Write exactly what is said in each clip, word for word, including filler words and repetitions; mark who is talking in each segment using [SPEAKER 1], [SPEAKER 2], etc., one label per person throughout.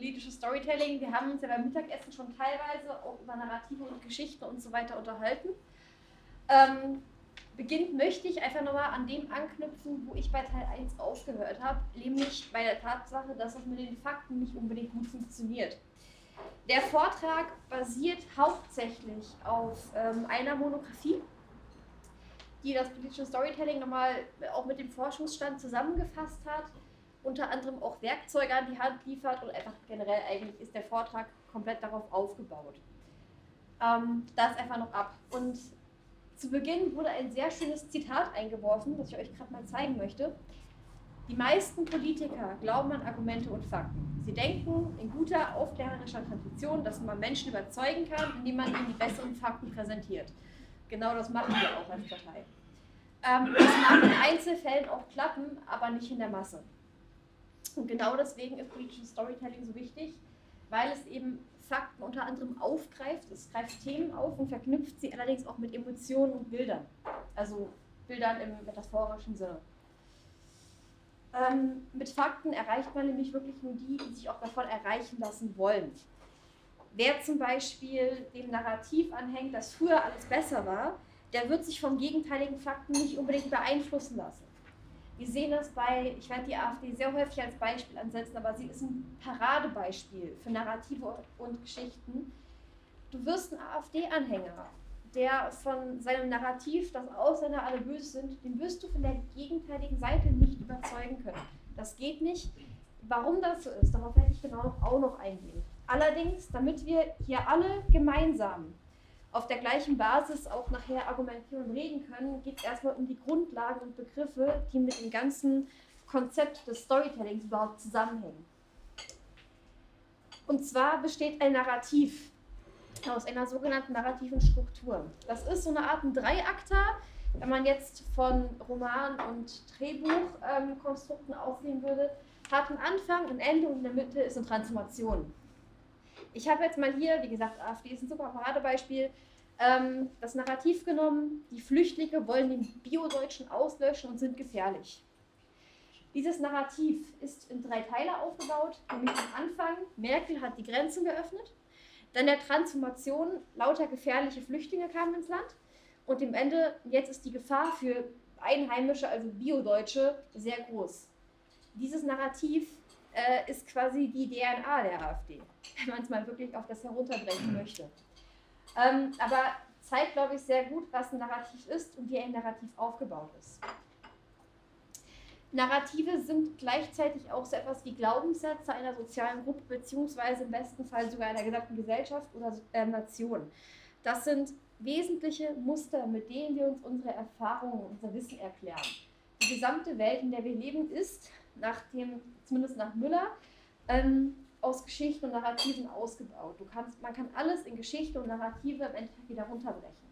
[SPEAKER 1] politisches Storytelling. Wir haben uns ja beim Mittagessen schon teilweise auch über Narrative und Geschichten und so weiter unterhalten. Ähm, beginnend möchte ich einfach nochmal an dem anknüpfen, wo ich bei Teil eins aufgehört habe, nämlich bei der Tatsache, dass es mit den Fakten nicht unbedingt gut funktioniert. Der Vortrag basiert hauptsächlich auf ähm, einer Monographie, die das politische Storytelling nochmal auch mit dem Forschungsstand zusammengefasst hat, unter anderem auch Werkzeuge an die Hand liefert und einfach generell eigentlich ist der Vortrag komplett darauf aufgebaut. Ähm, das einfach noch ab. Und zu Beginn wurde ein sehr schönes Zitat eingeworfen, das ich euch gerade mal zeigen möchte. Die meisten Politiker glauben an Argumente und Fakten. Sie denken in guter aufklärerischer Tradition, dass man Menschen überzeugen kann, indem man ihnen die besseren Fakten präsentiert. Genau das machen wir auch als Partei. Ähm, das mag in Einzelfällen auch klappen, aber nicht in der Masse. Und genau deswegen ist politisches Storytelling so wichtig, weil es eben Fakten unter anderem aufgreift, es greift Themen auf und verknüpft sie allerdings auch mit Emotionen und Bildern. Also Bildern im metaphorischen Sinne. Ähm, mit Fakten erreicht man nämlich wirklich nur die, die sich auch davon erreichen lassen wollen. Wer zum Beispiel dem Narrativ anhängt, dass früher alles besser war, der wird sich vom gegenteiligen Fakten nicht unbedingt beeinflussen lassen. Wir sehen das bei, ich werde die AfD sehr häufig als Beispiel ansetzen, aber sie ist ein Paradebeispiel für Narrative und Geschichten. Du wirst ein AfD-Anhänger, der von seinem Narrativ, dass Ausländer alle böse sind, den wirst du von der gegenteiligen Seite nicht überzeugen können. Das geht nicht. Warum das so ist, darauf werde ich genau auch noch eingehen. Allerdings, damit wir hier alle gemeinsam auf der gleichen Basis auch nachher argumentieren und reden können, geht es erstmal um die Grundlagen und Begriffe, die mit dem ganzen Konzept des Storytellings überhaupt zusammenhängen. Und zwar besteht ein Narrativ aus einer sogenannten narrativen Struktur. Das ist so eine Art ein Dreiakter, wenn man jetzt von Roman- und Drehbuchkonstrukten ähm, ausgehen würde, hat einen Anfang, ein Ende und in der Mitte ist eine Transformation. Ich habe jetzt mal hier, wie gesagt, AfD ist ein super Paradebeispiel, ähm, das Narrativ genommen, die Flüchtlinge wollen den Bio-Deutschen auslöschen und sind gefährlich. Dieses Narrativ ist in drei Teile aufgebaut, nämlich am Anfang, Merkel hat die Grenzen geöffnet, dann der Transformation, lauter gefährliche Flüchtlinge kamen ins Land und im Ende, jetzt ist die Gefahr für Einheimische, also Bio-Deutsche, sehr groß. Dieses Narrativ äh, ist quasi die D N A der AfD, wenn man es mal wirklich auf das herunterbrechen möchte. Ähm, aber zeigt, glaube ich, sehr gut, was ein Narrativ ist und wie ein Narrativ aufgebaut ist. Narrative sind gleichzeitig auch so etwas wie Glaubenssätze einer sozialen Gruppe, beziehungsweise im besten Fall sogar einer gesamten Gesellschaft oder äh, Nation. Das sind wesentliche Muster, mit denen wir uns unsere Erfahrungen, unser Wissen erklären. Die gesamte Welt, in der wir leben, ist, nach dem, zumindest nach Müller, ähm, aus Geschichten und Narrativen ausgebaut. Du kannst, man kann alles in Geschichte und Narrative im Endeffekt wieder runterbrechen.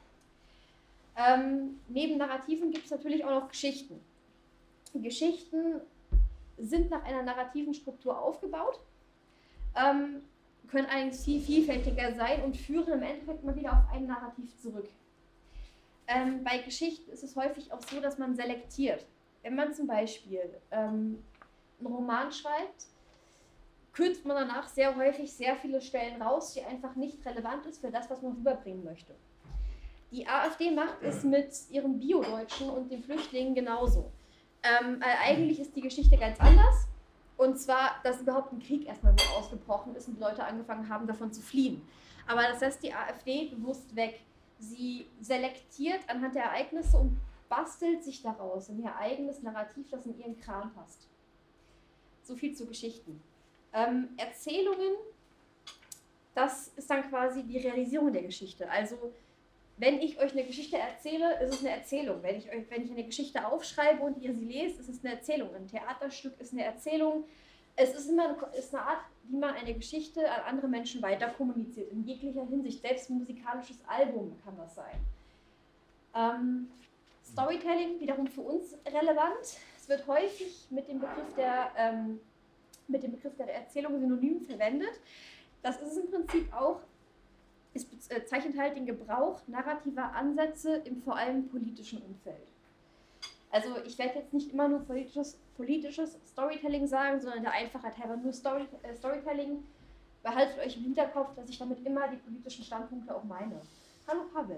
[SPEAKER 1] Ähm, neben Narrativen gibt es natürlich auch noch Geschichten. Geschichten sind nach einer narrativen Struktur aufgebaut, ähm, können allerdings viel vielfältiger sein und führen im Endeffekt mal wieder auf ein Narrativ zurück. Ähm, bei Geschichten ist es häufig auch so, dass man selektiert. Wenn man zum Beispiel ähm, einen Roman schreibt, kürzt man danach sehr häufig sehr viele Stellen raus, die einfach nicht relevant ist für das, was man rüberbringen möchte. Die AfD macht es mit ihrem Bio-Deutschen und den Flüchtlingen genauso. Ähm, weil eigentlich ist die Geschichte ganz anders. Und zwar, dass überhaupt ein Krieg erstmal wieder ausgebrochen ist und die Leute angefangen haben, davon zu fliehen. Aber das lässt die AfD bewusst weg. Sie selektiert anhand der Ereignisse und bastelt sich daraus in ihr eigenes Narrativ, das in ihren Kram passt. So viel zu Geschichten. Ähm, Erzählungen, das ist dann quasi die Realisierung der Geschichte. Also wenn ich euch eine Geschichte erzähle, ist es eine Erzählung. Wenn ich euch, wenn ich eine Geschichte aufschreibe und ihr sie lest, ist es eine Erzählung. Ein Theaterstück ist eine Erzählung. Es ist immer eine, ist eine Art, wie man eine Geschichte an andere Menschen weiter kommuniziert. In jeglicher Hinsicht. Selbst ein musikalisches Album kann das sein. Ähm, Storytelling wiederum für uns relevant. Es wird häufig mit dem Begriff der, ähm, mit dem Begriff der Erzählung synonym verwendet. Das ist es im Prinzip auch. Es bezeichnet halt den Gebrauch narrativer Ansätze im vor allem politischen Umfeld. Also ich werde jetzt nicht immer nur politisches, politisches Storytelling sagen, sondern der Einfachheit halber nur Story, äh, Storytelling. Behaltet euch im Hinterkopf, dass ich damit immer die politischen Standpunkte auch meine. Hallo Pavel.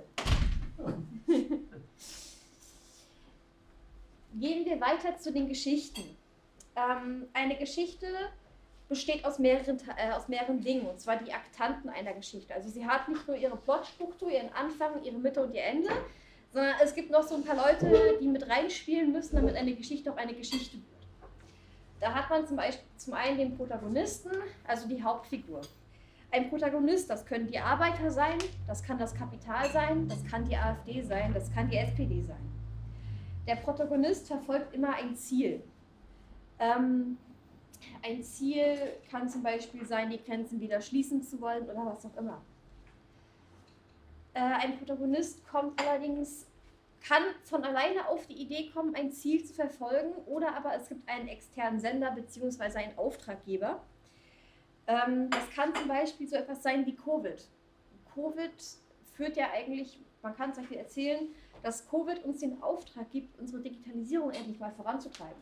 [SPEAKER 1] Gehen wir weiter zu den Geschichten. Ähm, eine Geschichte besteht aus mehreren, äh, aus mehreren Dingen, und zwar die Aktanten einer Geschichte. Also sie hat nicht nur ihre Plotstruktur, ihren Anfang, ihre Mitte und ihr Ende, sondern es gibt noch so ein paar Leute, die mit reinspielen müssen, damit eine Geschichte auch eine Geschichte wird. Da hat man zum Beispiel zum einen den Protagonisten, also die Hauptfigur. Ein Protagonist, das können die Arbeiter sein, das kann das Kapital sein, das kann die AfD sein, das kann die S P D sein. Der Protagonist verfolgt immer ein Ziel. Ähm, ein Ziel kann zum Beispiel sein, die Grenzen wieder schließen zu wollen oder was auch immer. Äh, ein Protagonist kommt allerdings, kann von alleine auf die Idee kommen, ein Ziel zu verfolgen, oder aber es gibt einen externen Sender bzw. einen Auftraggeber. Ähm, das kann zum Beispiel so etwas sein wie Covid. Covid führt ja eigentlich, man kann zum Beispiel erzählen, dass Covid uns den Auftrag gibt, unsere Digitalisierung endlich mal voranzutreiben.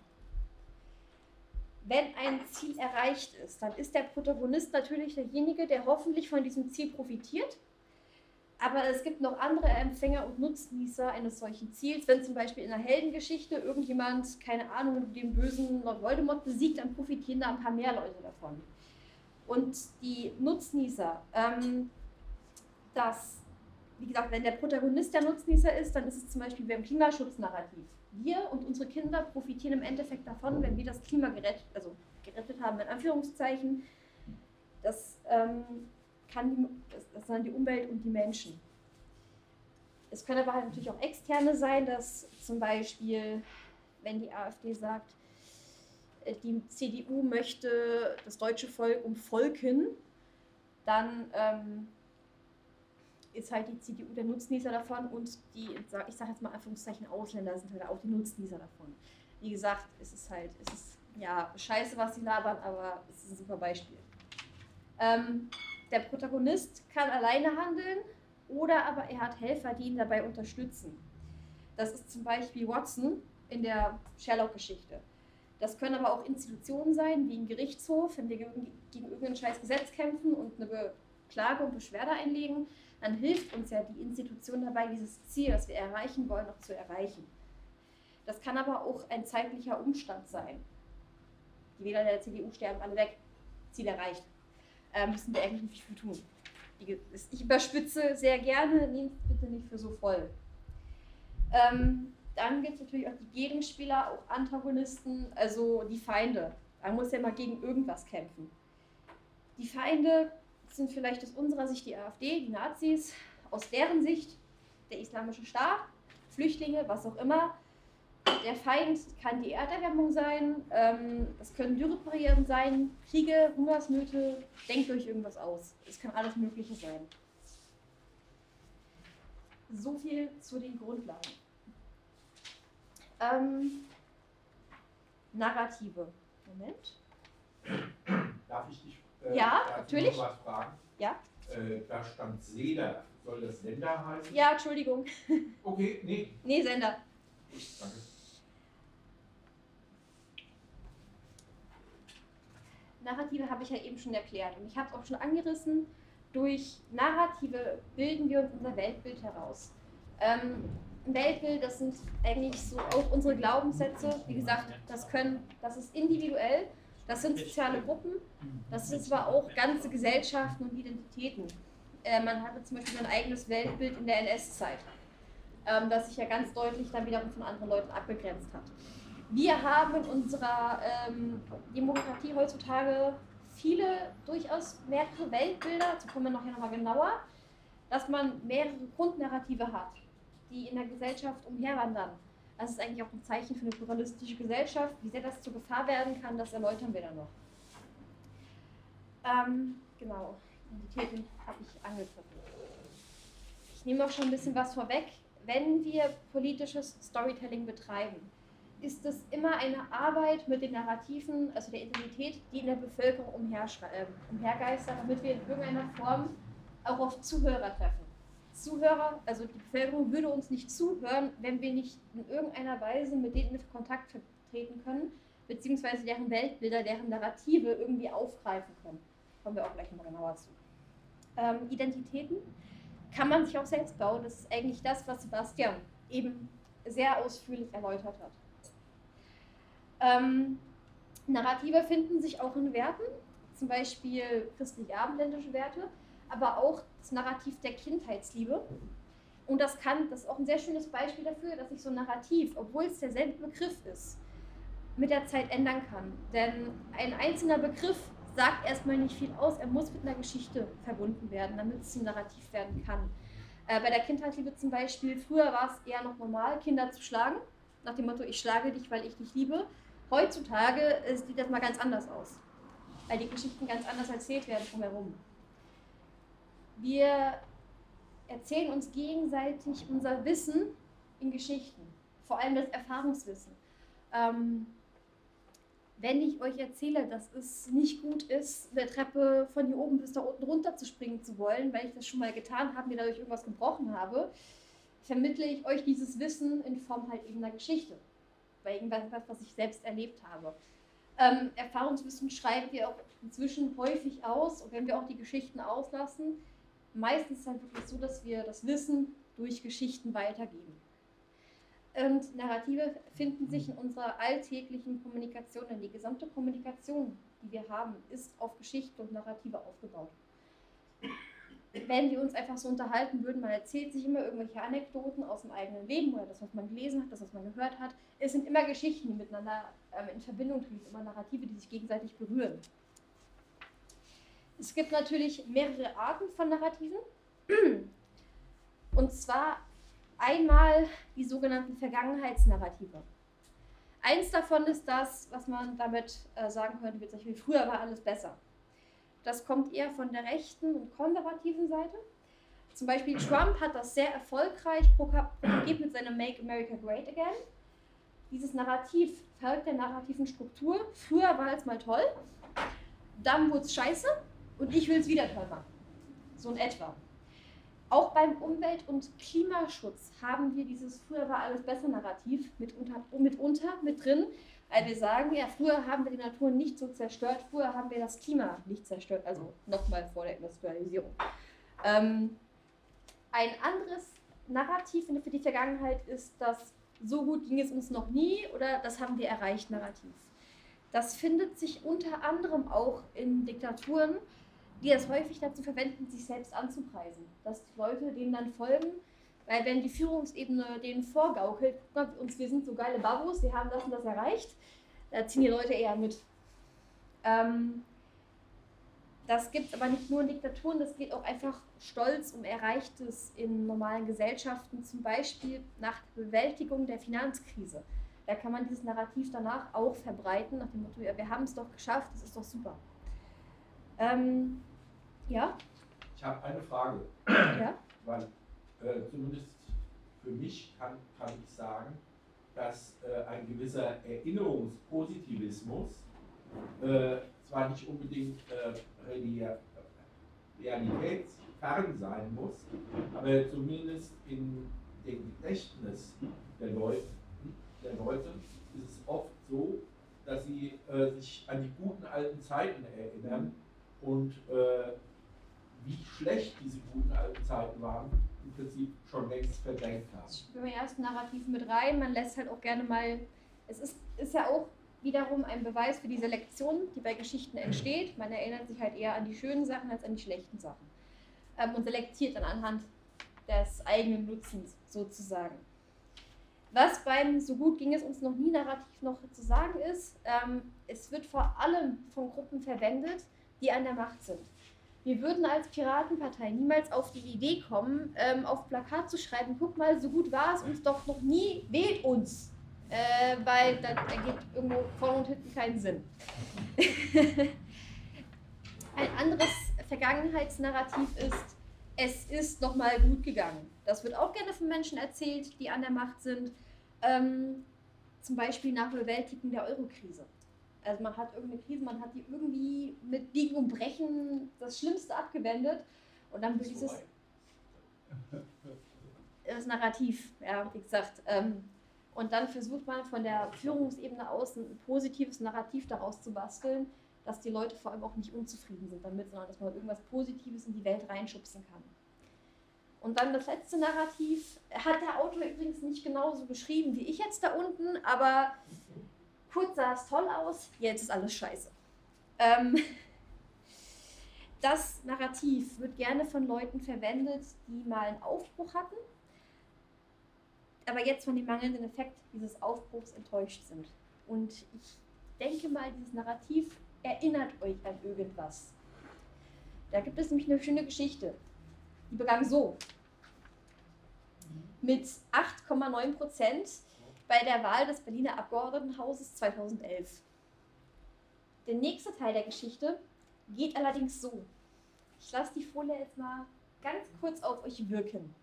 [SPEAKER 1] Wenn ein Ziel erreicht ist, dann ist der Protagonist natürlich derjenige, der hoffentlich von diesem Ziel profitiert. Aber es gibt noch andere Empfänger und Nutznießer eines solchen Ziels. Wenn zum Beispiel in einer Heldengeschichte irgendjemand, keine Ahnung, den bösen Lord Voldemort besiegt, dann profitieren da ein paar mehr Leute davon. Und die Nutznießer, ähm, das, wie gesagt, wenn der Protagonist der Nutznießer ist, dann ist es zum Beispiel beim Klimaschutznarrativ. Wir und unsere Kinder profitieren im Endeffekt davon, wenn wir das Klima gerettet, also gerettet haben, in Anführungszeichen. Das, ähm, kann die, das, das sind die Umwelt und die Menschen. Es können aber halt natürlich auch externe sein, dass zum Beispiel, wenn die AfD sagt, die C D U möchte das deutsche Volk umvolken, dann ähm, ist halt die C D U der Nutznießer davon und die, ich sage jetzt mal Anführungszeichen, Ausländer sind halt auch die Nutznießer davon. Wie gesagt, es ist halt, es ist ja scheiße, was sie labern, aber es ist ein super Beispiel. Ähm, der Protagonist kann alleine handeln oder aber er hat Helfer, die ihn dabei unterstützen. Das ist zum Beispiel Watson in der Sherlock-Geschichte. Das können aber auch Institutionen sein, wie ein Gerichtshof, wenn wir gegen, gegen irgendein scheiß Gesetz kämpfen und eine Klage und Beschwerde einlegen, dann hilft uns ja die Institution dabei, dieses Ziel, das wir erreichen wollen, noch zu erreichen. Das kann aber auch ein zeitlicher Umstand sein. Die Wähler der C D U sterben alle weg, Ziel erreicht. Äh, müssen wir eigentlich nicht für tun. Ich überspitze sehr gerne, nehmt es bitte nicht für so voll. Ähm, Dann gibt es natürlich auch die Gegenspieler, auch Antagonisten, also die Feinde. Man muss ja mal gegen irgendwas kämpfen. Die Feinde sind vielleicht aus unserer Sicht die AfD, die Nazis, aus deren Sicht der Islamische Staat, Flüchtlinge, was auch immer. Der Feind kann die Erderwärmung sein, ähm, es können Dürreperioden sein, Kriege, Hungersnöte, denkt euch irgendwas aus. Es kann alles Mögliche sein. So viel zu den Grundlagen. Ähm, Narrative. Moment.
[SPEAKER 2] Darf ich dich äh,
[SPEAKER 1] ja,
[SPEAKER 2] darf
[SPEAKER 1] natürlich.
[SPEAKER 2] Ich noch was fragen?
[SPEAKER 1] Ja.
[SPEAKER 2] Äh, da stand Seder. Soll das Sender heißen?
[SPEAKER 1] Ja, Entschuldigung.
[SPEAKER 2] Okay, nee.
[SPEAKER 1] Nee, Sender.
[SPEAKER 2] Gut, danke.
[SPEAKER 1] Narrative habe ich ja eben schon erklärt und ich habe es auch schon angerissen. Durch Narrative bilden wir uns unser Weltbild heraus. Ähm, Ein Weltbild, das sind eigentlich so auch unsere Glaubenssätze. Wie gesagt, das können, das ist individuell, das sind soziale Gruppen, das sind aber auch ganze Gesellschaften und Identitäten. Äh, man hatte zum Beispiel sein eigenes Weltbild in der N S-Zeit, ähm, das sich ja ganz deutlich dann wiederum von anderen Leuten abgegrenzt hat. Wir haben in unserer ähm, Demokratie heutzutage viele durchaus mehrere Weltbilder, dazu kommen wir nachher nochmal genauer, dass man mehrere Grundnarrative hat, die in der Gesellschaft umherwandern. Das ist eigentlich auch ein Zeichen für eine pluralistische Gesellschaft. Wie sehr das zur Gefahr werden kann, das erläutern wir dann noch. Ähm, genau, Identitäten habe ich angegriffen. Ich nehme auch schon ein bisschen was vorweg. Wenn wir politisches Storytelling betreiben, ist es immer eine Arbeit mit den Narrativen, also der Identität, die in der Bevölkerung umher, äh, umhergeistern, damit wir in irgendeiner Form auch auf Zuhörer treffen. Zuhörer, also die Bevölkerung würde uns nicht zuhören, wenn wir nicht in irgendeiner Weise mit denen in Kontakt treten können, beziehungsweise deren Weltbilder, deren Narrative irgendwie aufgreifen können. Kommen wir auch gleich noch genauer zu. Ähm, Identitäten kann man sich auch selbst bauen. Das ist eigentlich das, was Sebastian eben sehr ausführlich erläutert hat. Ähm, Narrative finden sich auch in Werten, zum Beispiel christlich-abendländische Werte, aber auch das Narrativ der Kindheitsliebe. Und das kann, das ist auch ein sehr schönes Beispiel dafür, dass sich so ein Narrativ, obwohl es derselbe Begriff ist, mit der Zeit ändern kann. Denn ein einzelner Begriff sagt erstmal nicht viel aus, er muss mit einer Geschichte verbunden werden, damit es zum Narrativ werden kann. Äh, bei der Kindheitsliebe zum Beispiel, früher war es eher noch normal, Kinder zu schlagen, nach dem Motto, ich schlage dich, weil ich dich liebe. Heutzutage äh, sieht das mal ganz anders aus, weil die Geschichten ganz anders erzählt werden drumherum. Wir erzählen uns gegenseitig unser Wissen in Geschichten, vor allem das Erfahrungswissen. Ähm, wenn ich euch erzähle, dass es nicht gut ist, der Treppe von hier oben bis da unten runter zu springen zu wollen, weil ich das schon mal getan habe, mir dadurch irgendwas gebrochen habe, vermittle ich euch dieses Wissen in Form halt eben einer Geschichte, bei irgendwas, was ich selbst erlebt habe. Ähm, Erfahrungswissen schreiben wir auch inzwischen häufig aus, und wenn wir auch die Geschichten auslassen, meistens ist es halt wirklich so, dass wir das Wissen durch Geschichten weitergeben. Und Narrative finden sich in unserer alltäglichen Kommunikation, denn die gesamte Kommunikation, die wir haben, ist auf Geschichten und Narrative aufgebaut. Wenn wir uns einfach so unterhalten würden, man erzählt sich immer irgendwelche Anekdoten aus dem eigenen Leben oder das, was man gelesen hat, das, was man gehört hat. Es sind immer Geschichten, die miteinander ähm, in Verbindung treten, immer Narrative, die sich gegenseitig berühren. Es gibt natürlich mehrere Arten von Narrativen. Und zwar einmal die sogenannten Vergangenheitsnarrative. Eins davon ist das, was man damit äh, sagen könnte, wie zum Beispiel, früher war alles besser. Das kommt eher von der rechten und konservativen Seite. Zum Beispiel Trump hat das sehr erfolgreich propagiert mit seinem Make America Great Again. Dieses Narrativ folgt der narrativen Struktur. Früher war es mal toll, dann wurde es scheiße und ich will es wieder toll machen. So in etwa. Auch beim Umwelt- und Klimaschutz haben wir dieses früher war alles besser Narrativ mitunter, mitunter mit drin, weil wir sagen, ja, früher haben wir die Natur nicht so zerstört, früher haben wir das Klima nicht zerstört, also nochmal vor der Industrialisierung. Ähm, ein anderes Narrativ für die Vergangenheit ist das so gut ging es uns noch nie oder das haben wir erreicht Narrativ. Das findet sich unter anderem auch in Diktaturen, die das häufig dazu verwenden, sich selbst anzupreisen. Dass die Leute denen dann folgen, weil wenn die Führungsebene denen vorgaukelt, guck mal, uns, wir sind so geile Babos, wir haben das und das erreicht, da ziehen die Leute eher mit. Ähm, das gibt es aber nicht nur in Diktaturen, das geht auch einfach stolz um Erreichtes in normalen Gesellschaften, zum Beispiel nach der Bewältigung der Finanzkrise. Da kann man dieses Narrativ danach auch verbreiten, nach dem Motto, ja, wir haben es doch geschafft, das ist doch super. Ähm, ja?
[SPEAKER 2] Ich habe eine Frage.
[SPEAKER 1] Ja?
[SPEAKER 2] Weil äh, zumindest für mich kann, kann ich sagen, dass äh, ein gewisser Erinnerungspositivismus äh, zwar nicht unbedingt äh, realitätsfern sein muss, aber zumindest in dem Gedächtnis der Leute, der Leute ist es oft so, dass sie äh, sich an die guten alten Zeiten erinnern und äh, wie schlecht diese guten alten Zeiten waren, im Prinzip schon längst verdrängt haben.
[SPEAKER 1] Das spielt im ersten Narrativ mit rein, man lässt halt auch gerne mal, es ist, ist ja auch wiederum ein Beweis für die Selektion, die bei Geschichten entsteht. Man erinnert sich halt eher an die schönen Sachen als an die schlechten Sachen. Ähm, und selektiert dann anhand des eigenen Nutzens sozusagen. Was beim So gut ging es uns noch nie Narrativ noch zu sagen ist, ähm, es wird vor allem von Gruppen verwendet, die an der Macht sind. Wir würden als Piratenpartei niemals auf die Idee kommen, ähm, auf Plakat zu schreiben, guck mal, so gut war es uns doch noch nie, wählt uns. Äh, weil das ergibt irgendwo vorne und hinten keinen Sinn. Ein anderes Vergangenheitsnarrativ ist, es ist nochmal gut gegangen. Das wird auch gerne von Menschen erzählt, die an der Macht sind. Ähm, zum Beispiel nach Bewältigung der Eurokrise. Also man hat irgendeine Krise, man hat die irgendwie mit Biegen und Brechen das Schlimmste abgewendet. Und dann wird dieses... Das Narrativ, ja, wie gesagt. Ähm, und dann versucht man von der Führungsebene aus ein positives Narrativ daraus zu basteln, dass die Leute vor allem auch nicht unzufrieden sind damit, sondern dass man irgendwas Positives in die Welt reinschubsen kann. Und dann das letzte Narrativ hat der Autor übrigens nicht genauso geschrieben wie ich jetzt da unten, aber kurz sah es toll aus, jetzt ist alles scheiße. Ähm, das Narrativ wird gerne von Leuten verwendet, die mal einen Aufbruch hatten, aber jetzt von dem mangelnden Effekt dieses Aufbruchs enttäuscht sind. Und ich denke mal, dieses Narrativ erinnert euch an irgendwas. Da gibt es nämlich eine schöne Geschichte. Die begann so. Mit acht Komma neun Prozent bei der Wahl des Berliner Abgeordnetenhauses zweitausendelf. Der nächste Teil der Geschichte geht allerdings so. Ich lasse die Folie jetzt mal ganz kurz auf euch wirken.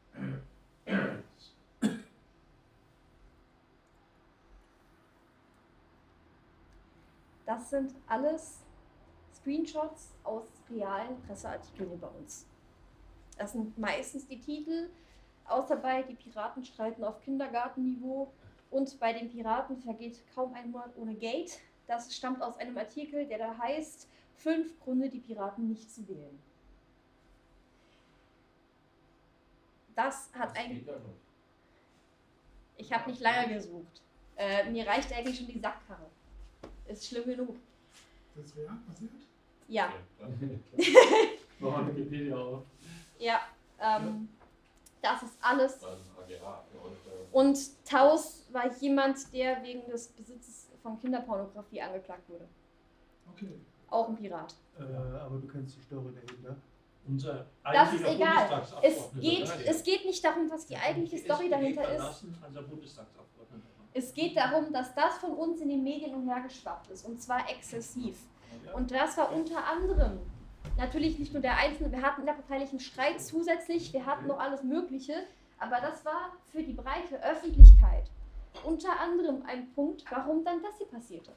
[SPEAKER 1] Das sind alles Screenshots aus realen Presseartikeln über uns. Das sind meistens die Titel, außer bei Die Piraten streiten auf Kindergartenniveau und bei den Piraten vergeht kaum ein Monat ohne Gate. Das stammt aus einem Artikel, der da heißt, fünf Gründe, die Piraten nicht zu wählen. Das hat ein... Ich habe nicht lange gesucht. Äh, mir reicht eigentlich schon die Sackkarre. Ist schlimm genug.
[SPEAKER 3] Das ist real passiert?
[SPEAKER 1] Ja.
[SPEAKER 4] Noch an Wikipedia auf.
[SPEAKER 1] Ja, ähm, das ist alles. Und Taus war jemand, der wegen des Besitzes von Kinderpornografie angeklagt wurde.
[SPEAKER 3] Okay.
[SPEAKER 1] Auch ein Pirat.
[SPEAKER 5] Äh, aber du kennst die Story dahinter.
[SPEAKER 4] Unser
[SPEAKER 1] Das ist
[SPEAKER 4] eigentlicher
[SPEAKER 1] egal. Es
[SPEAKER 4] Bundestagsabgeordneter.
[SPEAKER 1] geht,
[SPEAKER 4] Ja, ja.
[SPEAKER 1] es geht nicht darum, was die eigentliche
[SPEAKER 4] Die
[SPEAKER 1] Story
[SPEAKER 4] S P D
[SPEAKER 1] dahinter ist.
[SPEAKER 4] verlassen als der Bundestagsabgeordneter.
[SPEAKER 1] Es geht darum, dass das von uns in den Medien umhergeschwappt ist. Und zwar exzessiv. Und das war unter anderem natürlich nicht nur der Einzelne, wir hatten innerparteilichen Streit zusätzlich, wir hatten noch alles Mögliche, aber das war für die breite Öffentlichkeit unter anderem ein Punkt, warum dann das hier passierte.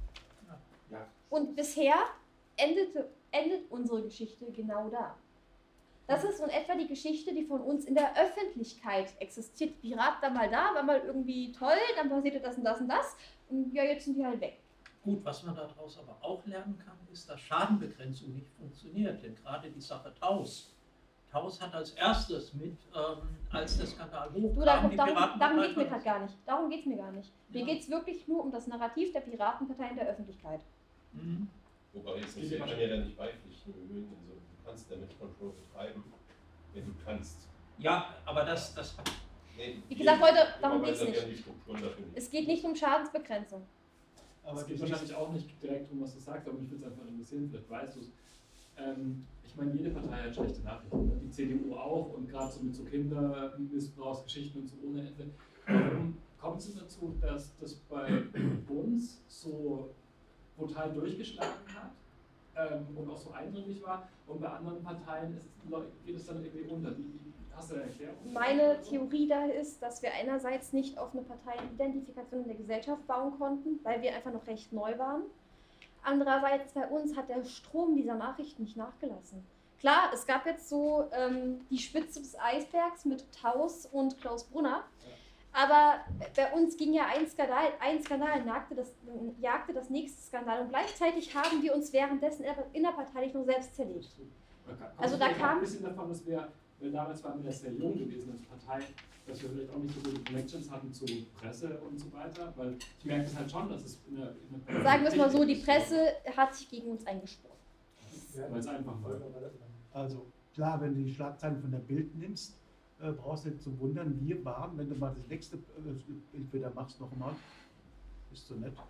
[SPEAKER 2] Ja.
[SPEAKER 1] Und bisher endete, endet unsere Geschichte genau da. Das ist in etwa die Geschichte, die von uns in der Öffentlichkeit existiert. Pirat da mal da, war mal irgendwie toll, dann passierte das und das und das und ja, jetzt sind die halt weg.
[SPEAKER 4] Gut, was man daraus aber auch lernen kann, ist, dass Schadenbegrenzung nicht funktioniert. Denn gerade die Sache Taus. Taus hat als erstes mit, ähm, als der Skandal hochkam,
[SPEAKER 1] Du, darum,
[SPEAKER 4] die
[SPEAKER 1] darum,
[SPEAKER 4] Piratenpartei
[SPEAKER 1] darum geht es mir
[SPEAKER 4] verlassen.
[SPEAKER 1] gerade gar nicht. Darum geht es mir gar nicht. Mir
[SPEAKER 4] Ja.
[SPEAKER 1] geht es wirklich nur um das Narrativ der Piratenpartei in der Öffentlichkeit.
[SPEAKER 4] Mhm.
[SPEAKER 6] Wobei es nicht, man kann ja dann nicht beipflichten, also, du kannst damit Control betreiben, wenn du kannst.
[SPEAKER 4] Ja, aber das, das
[SPEAKER 6] Nee,
[SPEAKER 1] Wie gesagt, Leute, darum
[SPEAKER 6] überweisen
[SPEAKER 1] geht's
[SPEAKER 6] ja
[SPEAKER 1] nicht.
[SPEAKER 6] die Strukturen dafür nicht.
[SPEAKER 1] Es geht nicht um Schadensbegrenzung.
[SPEAKER 5] Aber
[SPEAKER 7] Es geht wahrscheinlich auch nicht direkt um, was du sagst, aber mich würde es einfach interessieren, vielleicht weißt du es. Ähm, ich meine, jede Partei hat schlechte Nachrichten, ne? Die C D U auch und gerade so mit so Kindermissbrauchsgeschichten und so ohne Ende. Warum kommt es dazu, dass das bei uns so brutal durchgeschlagen hat ähm, und auch so eindringlich war und bei anderen Parteien ist es, geht es dann irgendwie unter? Wie, wie, hast du eine Erklärung?
[SPEAKER 1] Meine Theorie da ist, dass wir einerseits nicht auf eine Parteienidentifikation in der Gesellschaft bauen konnten, weil wir einfach noch recht neu waren. Andererseits bei uns hat der Strom dieser Nachrichten nicht nachgelassen. Klar, es gab jetzt so ähm, die Spitze des Eisbergs mit Taus und Klaus Brunner, aber bei uns ging ja ein Skandal, ein Skandal jagte das, jagte das nächste Skandal und gleichzeitig haben wir uns währenddessen innerparteilich nur selbst zerlegt. Also da kam
[SPEAKER 7] ein bisschen davon, dass wir, weil damals waren wir ja sehr jung gewesen als Partei, dass wir vielleicht auch nicht so gute Connections hatten zur Presse und so weiter, weil ich merke das halt schon, dass es in der, in der
[SPEAKER 1] Sagen wir es mal so, die
[SPEAKER 7] wichtig ist,
[SPEAKER 1] Presse hat sich gegen uns eingesprochen.
[SPEAKER 7] weil es einfach war.
[SPEAKER 5] Also klar, wenn du die Schlagzeilen von der Bild nimmst, äh, brauchst du nicht zu wundern, wir waren, wenn du mal das nächste äh, Bild wieder machst nochmal, ist so nett.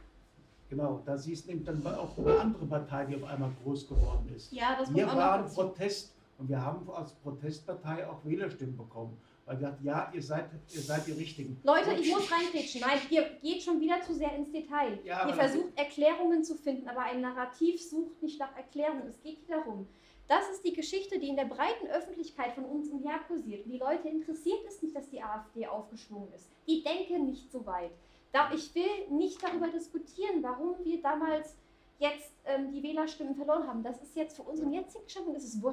[SPEAKER 5] Genau, da siehst du eben dann auch eine andere Partei, die auf einmal groß geworden ist.
[SPEAKER 1] Ja, das muss
[SPEAKER 5] Wir
[SPEAKER 1] auch noch
[SPEAKER 5] waren
[SPEAKER 1] dazu.
[SPEAKER 5] Protest und wir haben als Protestpartei auch Wählerstimmen bekommen. Weil wir gesagt, ja, ihr seid, ihr seid die Richtigen.
[SPEAKER 1] Leute, ich muss reingrätschen. Nein, ihr geht schon wieder zu sehr ins Detail.
[SPEAKER 5] Ja,
[SPEAKER 1] ihr
[SPEAKER 5] aber das-
[SPEAKER 1] versucht Erklärungen zu finden, aber ein Narrativ sucht nicht nach Erklärungen. Es geht hier darum. Das ist die Geschichte, die in der breiten Öffentlichkeit von uns im Jahr kursiert. Und die Leute interessiert es nicht, dass die AfD aufgeschwungen ist. Die denken nicht so weit. Da, ich will nicht darüber diskutieren, warum wir damals jetzt ähm, die Wählerstimmen verloren haben. Das ist jetzt für unseren jetzigen Standpunkt, ist es wurscht.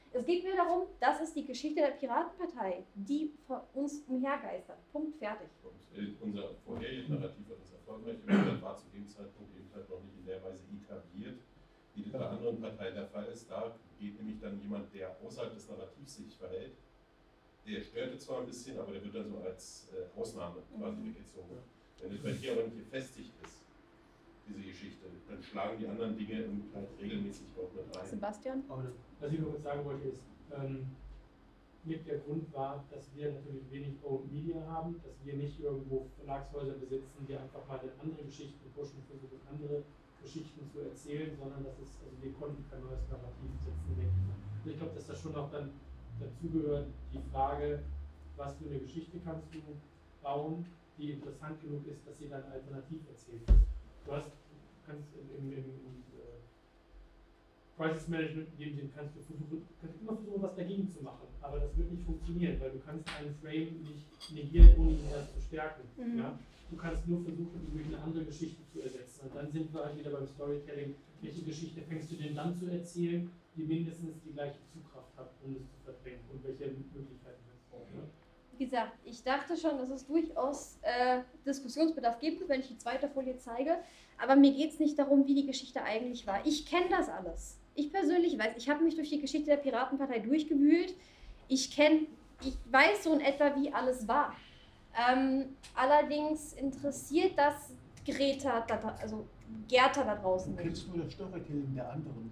[SPEAKER 1] Es geht mir darum, das ist die Geschichte der Piratenpartei, die vor uns umhergeistert. Punkt, fertig.
[SPEAKER 6] Und äh, unser vorheriges Narrativ, das erfolgreich war, war zu dem Zeitpunkt eben halt noch nicht in der Weise etabliert, wie das bei anderen Parteien der Fall ist. Da geht nämlich dann jemand, der außerhalb des Narrativs sich verhält, der stört zwar ein bisschen, aber der wird dann so als äh, Ausnahme quasi weggezogen. Wenn das bei dir aber nicht gefestigt ist, diese Geschichte, dann schlagen die anderen Dinge halt regelmäßig auch mit rein.
[SPEAKER 1] Sebastian?
[SPEAKER 8] Was ich nur kurz sagen wollte ist, ähm, mit der Grund war, dass wir natürlich wenig Open Media haben, dass wir nicht irgendwo Verlagshäuser besitzen, die einfach mal in andere Geschichten pushen, versuchen andere Geschichten zu erzählen, sondern dass es, also wir konnten kein neues Narrativ setzen, denke ich mal. Also ich glaube, dass das schon auch dann dazugehört, die Frage, was für eine Geschichte kannst du bauen, die interessant genug ist, dass sie dann alternativ erzählt wird. Du hast, kannst im, im, im, im äh, Crisis Management in dem Sinn kannst du versuchen, kannst immer versuchen, was dagegen zu machen, aber das wird nicht funktionieren, weil du kannst einen Frame nicht negieren, ohne ihn erst zu stärken. Mhm. Ja? Du kannst nur versuchen, ihn durch eine andere Geschichte zu ersetzen. Und dann sind wir halt wieder beim Storytelling. Welche Geschichte fängst du denn dann zu erzählen, die mindestens die gleiche Zugkraft hat, um es zu verdrängen? Und welche Möglichkeiten hast du? Ja?
[SPEAKER 1] Wie gesagt, ich dachte schon, dass es durchaus äh, Diskussionsbedarf gibt, wenn ich die zweite Folie zeige. Aber mir geht es nicht darum, wie die Geschichte eigentlich war. Ich kenne das alles. Ich persönlich weiß, ich habe mich durch die Geschichte der Piratenpartei durchgewühlt. Ich kenne, ich weiß so in etwa, wie alles war. Ähm, allerdings interessiert das Greta, da, also Gerta da draußen
[SPEAKER 5] Du
[SPEAKER 1] nicht.
[SPEAKER 5] kennst nur das Storytelling der anderen.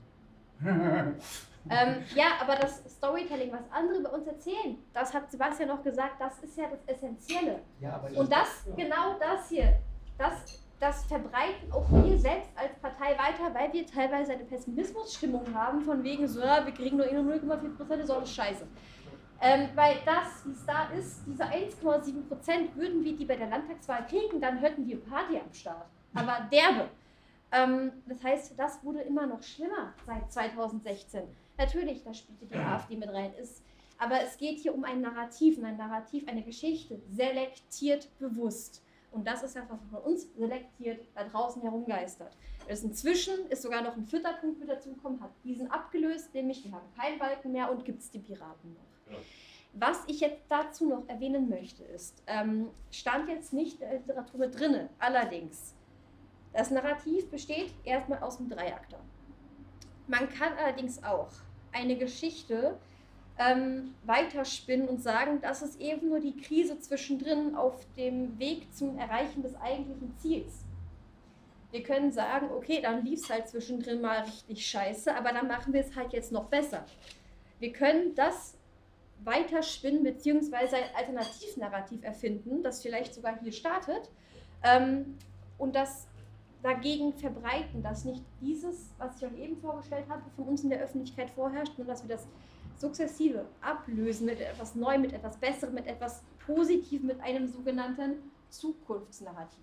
[SPEAKER 1] ähm, ja, aber das Storytelling, was andere bei uns erzählen, das hat Sebastian noch gesagt, das ist ja das Essentielle.
[SPEAKER 5] Ja, aber
[SPEAKER 1] Und das, genau das hier, das, das verbreiten auch wir selbst als Partei weiter, weil wir teilweise eine Pessimismusstimmung haben, von wegen so, ja, wir kriegen nur null Komma vier Prozent, ist alles scheiße. Ähm, weil das, wie es da ist, diese eins Komma sieben Prozent, würden wir die bei der Landtagswahl kriegen, dann hätten wir Party am Start. Aber derbe. Ähm, das heißt, das wurde immer noch schlimmer seit zweitausendsechzehn. Natürlich, da spielte die AfD mit rein, ist, aber es geht hier um ein Narrativ, und ein Narrativ, eine Geschichte, selektiert bewusst. Und das ist ja, was von uns selektiert da draußen herumgeistert. Das inzwischen ist sogar noch ein vierter Punkt mit dazugekommen, hat diesen abgelöst, nämlich wir haben keinen Balken mehr und gibt es die Piraten noch. Ja. Was ich jetzt dazu noch erwähnen möchte ist, ähm, stand jetzt nicht in der Literatur mit drinne, allerdings, das Narrativ besteht erstmal aus dem Dreiakter. Man kann allerdings auch eine Geschichte ähm, weiterspinnen und sagen, das ist eben nur die Krise zwischendrin auf dem Weg zum Erreichen des eigentlichen Ziels. Wir können sagen, okay, dann lief es halt zwischendrin mal richtig scheiße, aber dann machen wir es halt jetzt noch besser. Wir können das weiterspinnen bzw. ein Alternativnarrativ erfinden, das vielleicht sogar hier startet ähm, und das dagegen verbreiten, dass nicht dieses, was ich euch eben vorgestellt habe, von uns in der Öffentlichkeit vorherrscht, sondern dass wir das sukzessive ablösen mit etwas Neuem, mit etwas Besserem, mit etwas Positivem, mit einem sogenannten Zukunftsnarrativ.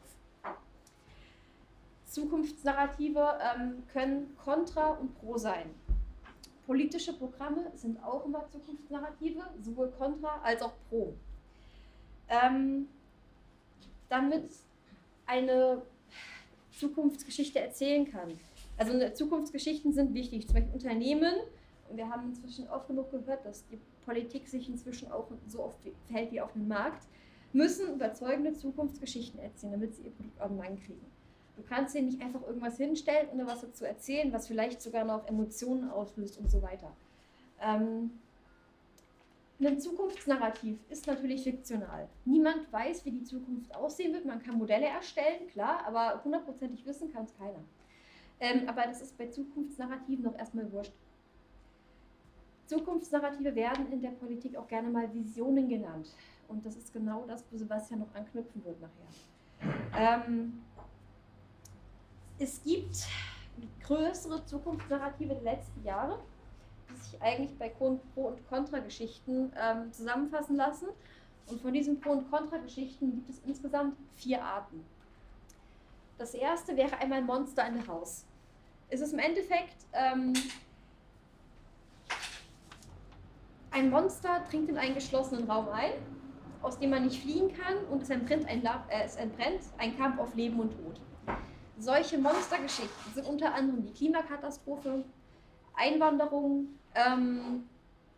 [SPEAKER 1] Zukunftsnarrative ähm, können kontra und pro sein. Politische Programme sind auch immer Zukunftsnarrative, sowohl kontra als auch pro. Ähm, damit eine Zukunftsgeschichte erzählen kann. Also Zukunftsgeschichten sind wichtig, zum Beispiel Unternehmen, und wir haben inzwischen oft genug gehört, dass die Politik sich inzwischen auch so oft verhält wie auf dem Markt, müssen überzeugende Zukunftsgeschichten erzählen, damit sie ihr Produkt online kriegen. Du kannst ihnen nicht einfach irgendwas hinstellen, ohne was dazu erzählen, was vielleicht sogar noch Emotionen auslöst und so weiter. Ähm, ein Zukunftsnarrativ ist natürlich fiktional. Niemand weiß, wie die Zukunft aussehen wird. Man kann Modelle erstellen, klar, aber hundertprozentig wissen kann es keiner. Ähm, aber das ist bei Zukunftsnarrativen noch erstmal wurscht. Zukunftsnarrative werden in der Politik auch gerne mal Visionen genannt. Und das ist genau das, wo Sebastian noch anknüpfen wird nachher. Ähm, es gibt größere Zukunftsnarrative der letzten Jahre, die sich eigentlich bei Pro- und Kontra-Geschichten ähm, zusammenfassen lassen. Und von diesen Pro- und Kontra-Geschichten gibt es insgesamt vier Arten. Das erste wäre einmal Monster in the House. Es ist im Endeffekt ähm, ein Monster dringt in einen geschlossenen Raum ein, aus dem man nicht fliehen kann, und es entbrennt ein, La- äh, es entbrennt ein Kampf auf Leben und Tod. Solche Monstergeschichten sind unter anderem die Klimakatastrophe, Einwanderung, ähm,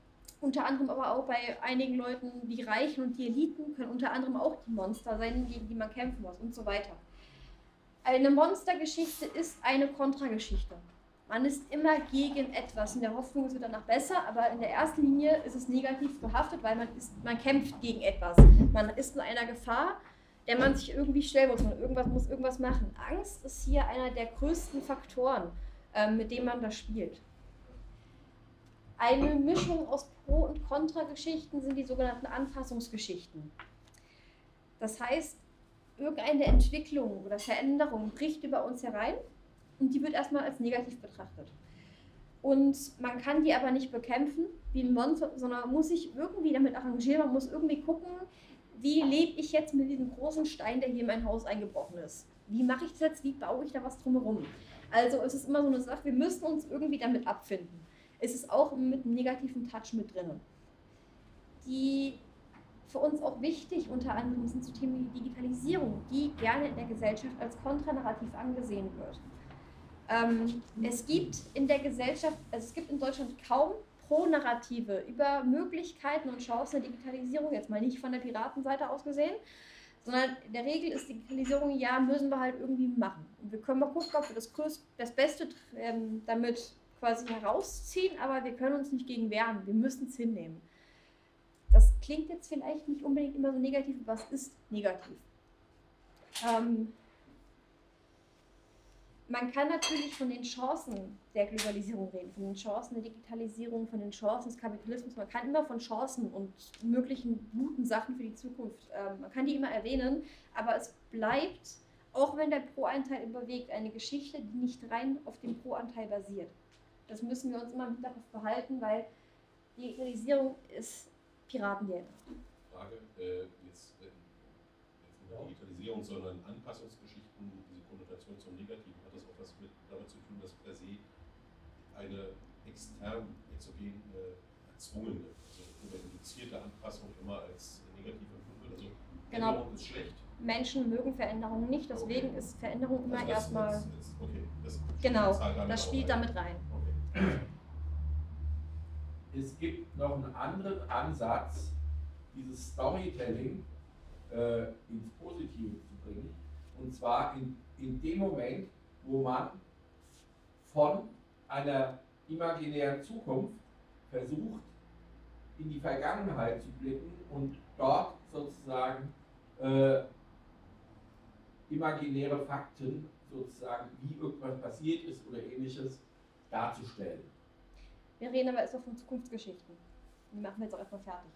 [SPEAKER 1] Unter anderem aber auch bei einigen Leuten, die Reichen und die Eliten, können unter anderem auch die Monster sein, gegen die man kämpfen muss und so weiter. Eine Monstergeschichte ist eine Kontrageschichte. Man ist immer gegen etwas, in der Hoffnung, es wird danach besser, aber in der ersten Linie ist es negativ behaftet, weil man, ist, man kämpft gegen etwas. Man ist in einer Gefahr, der man sich irgendwie stellen muss, man irgendwas, muss irgendwas machen. Angst ist hier einer der größten Faktoren, ähm, mit dem man das spielt. Eine Mischung aus Pro- und Kontrageschichten sind die sogenannten Anpassungsgeschichten. Das heißt, irgendeine Entwicklung oder Veränderung bricht über uns herein und die wird erstmal als negativ betrachtet. Und man kann die aber nicht bekämpfen wie ein Monster, sondern man muss sich irgendwie damit arrangieren, man muss irgendwie gucken, wie lebe ich jetzt mit diesem großen Stein, der hier in mein Haus eingebrochen ist. Wie mache ich das jetzt, wie baue ich da was drumherum? Also es ist immer so eine Sache, wir müssen uns irgendwie damit abfinden. Es ist auch mit einem negativen Touch mit drin. Die für uns auch wichtig unter anderem sind so Themen wie Digitalisierung, die gerne in der Gesellschaft als kontranarrativ angesehen wird. Ähm, es gibt in der Gesellschaft, also es gibt in Deutschland kaum Pro-Narrative über Möglichkeiten und Chancen der Digitalisierung, jetzt mal nicht von der Piratenseite aus gesehen, sondern in der Regel ist Digitalisierung, ja, müssen wir halt irgendwie machen. Und wir können mal gucken, ob wir das, größte, das Beste ähm, damit quasi herausziehen, aber wir können uns nicht gegen wehren, wir müssen es hinnehmen. Das klingt jetzt vielleicht nicht unbedingt immer so negativ, aber es ist negativ. Ähm, man kann natürlich von den Chancen der Globalisierung reden, von den Chancen der Digitalisierung, von den Chancen des Kapitalismus. Man kann immer von Chancen und möglichen guten Sachen für die Zukunft, ähm, man kann die immer erwähnen, aber es bleibt, auch wenn der Pro-Anteil überwiegt, eine Geschichte, die nicht rein auf dem Pro-Anteil basiert. Das müssen wir uns immer im Hinterkopf behalten, weil die Digitalisierung ist Piratenjäger.
[SPEAKER 6] Frage, äh, jetzt, äh, jetzt nicht Digitalisierung, sondern Anpassungsgeschichten, diese Konnotation zum Negativen, hat das auch was mit damit zu tun, dass per se eine extern, exogen äh, erzwungene, also eine induzierte Anpassung immer als negativ empfunden wird. Also
[SPEAKER 1] Genau.
[SPEAKER 6] Änderung ist schlecht.
[SPEAKER 1] Menschen mögen Veränderungen nicht, deswegen okay. ist Veränderung immer
[SPEAKER 6] also das,
[SPEAKER 1] erstmal.
[SPEAKER 6] Das, das, okay, das
[SPEAKER 1] genau,
[SPEAKER 6] damit
[SPEAKER 1] das spielt damit rein.
[SPEAKER 6] Okay.
[SPEAKER 2] Es gibt noch einen anderen Ansatz, dieses Storytelling äh, ins Positive zu bringen. Und zwar in, in dem Moment, wo man von einer imaginären Zukunft versucht, in die Vergangenheit zu blicken und dort sozusagen äh, imaginäre Fakten, sozusagen wie irgendwas passiert ist oder ähnliches, darzustellen.
[SPEAKER 1] Wir reden aber erstmal von Zukunftsgeschichten. Die machen wir jetzt auch erstmal fertig.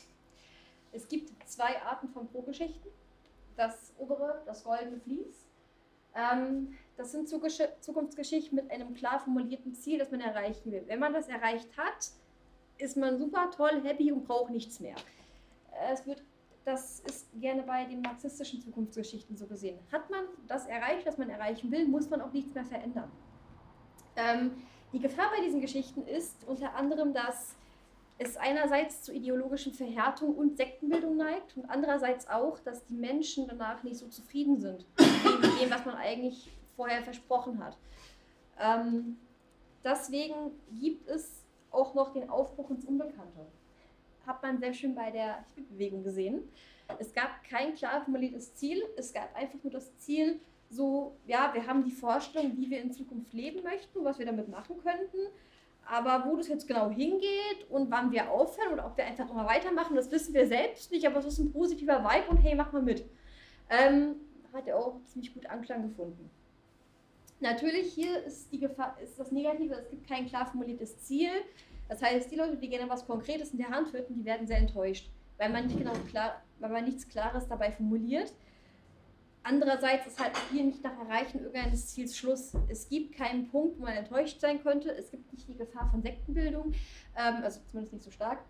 [SPEAKER 1] Es gibt zwei Arten von Pro-Geschichten. Das obere, das goldene Vlies. Ähm, das sind Zukunftsgeschichten mit einem klar formulierten Ziel, das man erreichen will. Wenn man das erreicht hat, ist man super toll, happy und braucht nichts mehr. Es wird, das ist gerne bei den marxistischen Zukunftsgeschichten so gesehen. Hat man das erreicht, was man erreichen will, muss man auch nichts mehr verändern. Ähm, Die Gefahr bei diesen Geschichten ist unter anderem, dass es einerseits zu ideologischen Verhärtung und Sektenbildung neigt und andererseits auch, dass die Menschen danach nicht so zufrieden sind mit dem, was man eigentlich vorher versprochen hat. Ähm, deswegen gibt es auch noch den Aufbruch ins Unbekannte. Hat man sehr schön bei der Hippie-Bewegung gesehen. Es gab kein klar formuliertes Ziel, es gab einfach nur das Ziel, so, ja, wir haben die Vorstellung, wie wir in Zukunft leben möchten, was wir damit machen könnten, aber wo das jetzt genau hingeht und wann wir aufhören oder ob wir einfach immer weitermachen, das wissen wir selbst nicht, aber es ist ein positiver Vibe und hey, mach mal mit. Ähm, hat er auch ziemlich gut Anklang gefunden. Natürlich hier ist, die Gefahr, ist das Negative, es gibt kein klar formuliertes Ziel, das heißt, die Leute, die gerne was Konkretes in der Hand halten, die werden sehr enttäuscht, weil man, nicht genau klar, weil man nichts Klares dabei formuliert. Andererseits ist halt hier nicht nach Erreichen irgendeines Ziels Schluss. Es gibt keinen Punkt, wo man enttäuscht sein könnte. Es gibt nicht die Gefahr von Sektenbildung, ähm, also zumindest nicht so stark.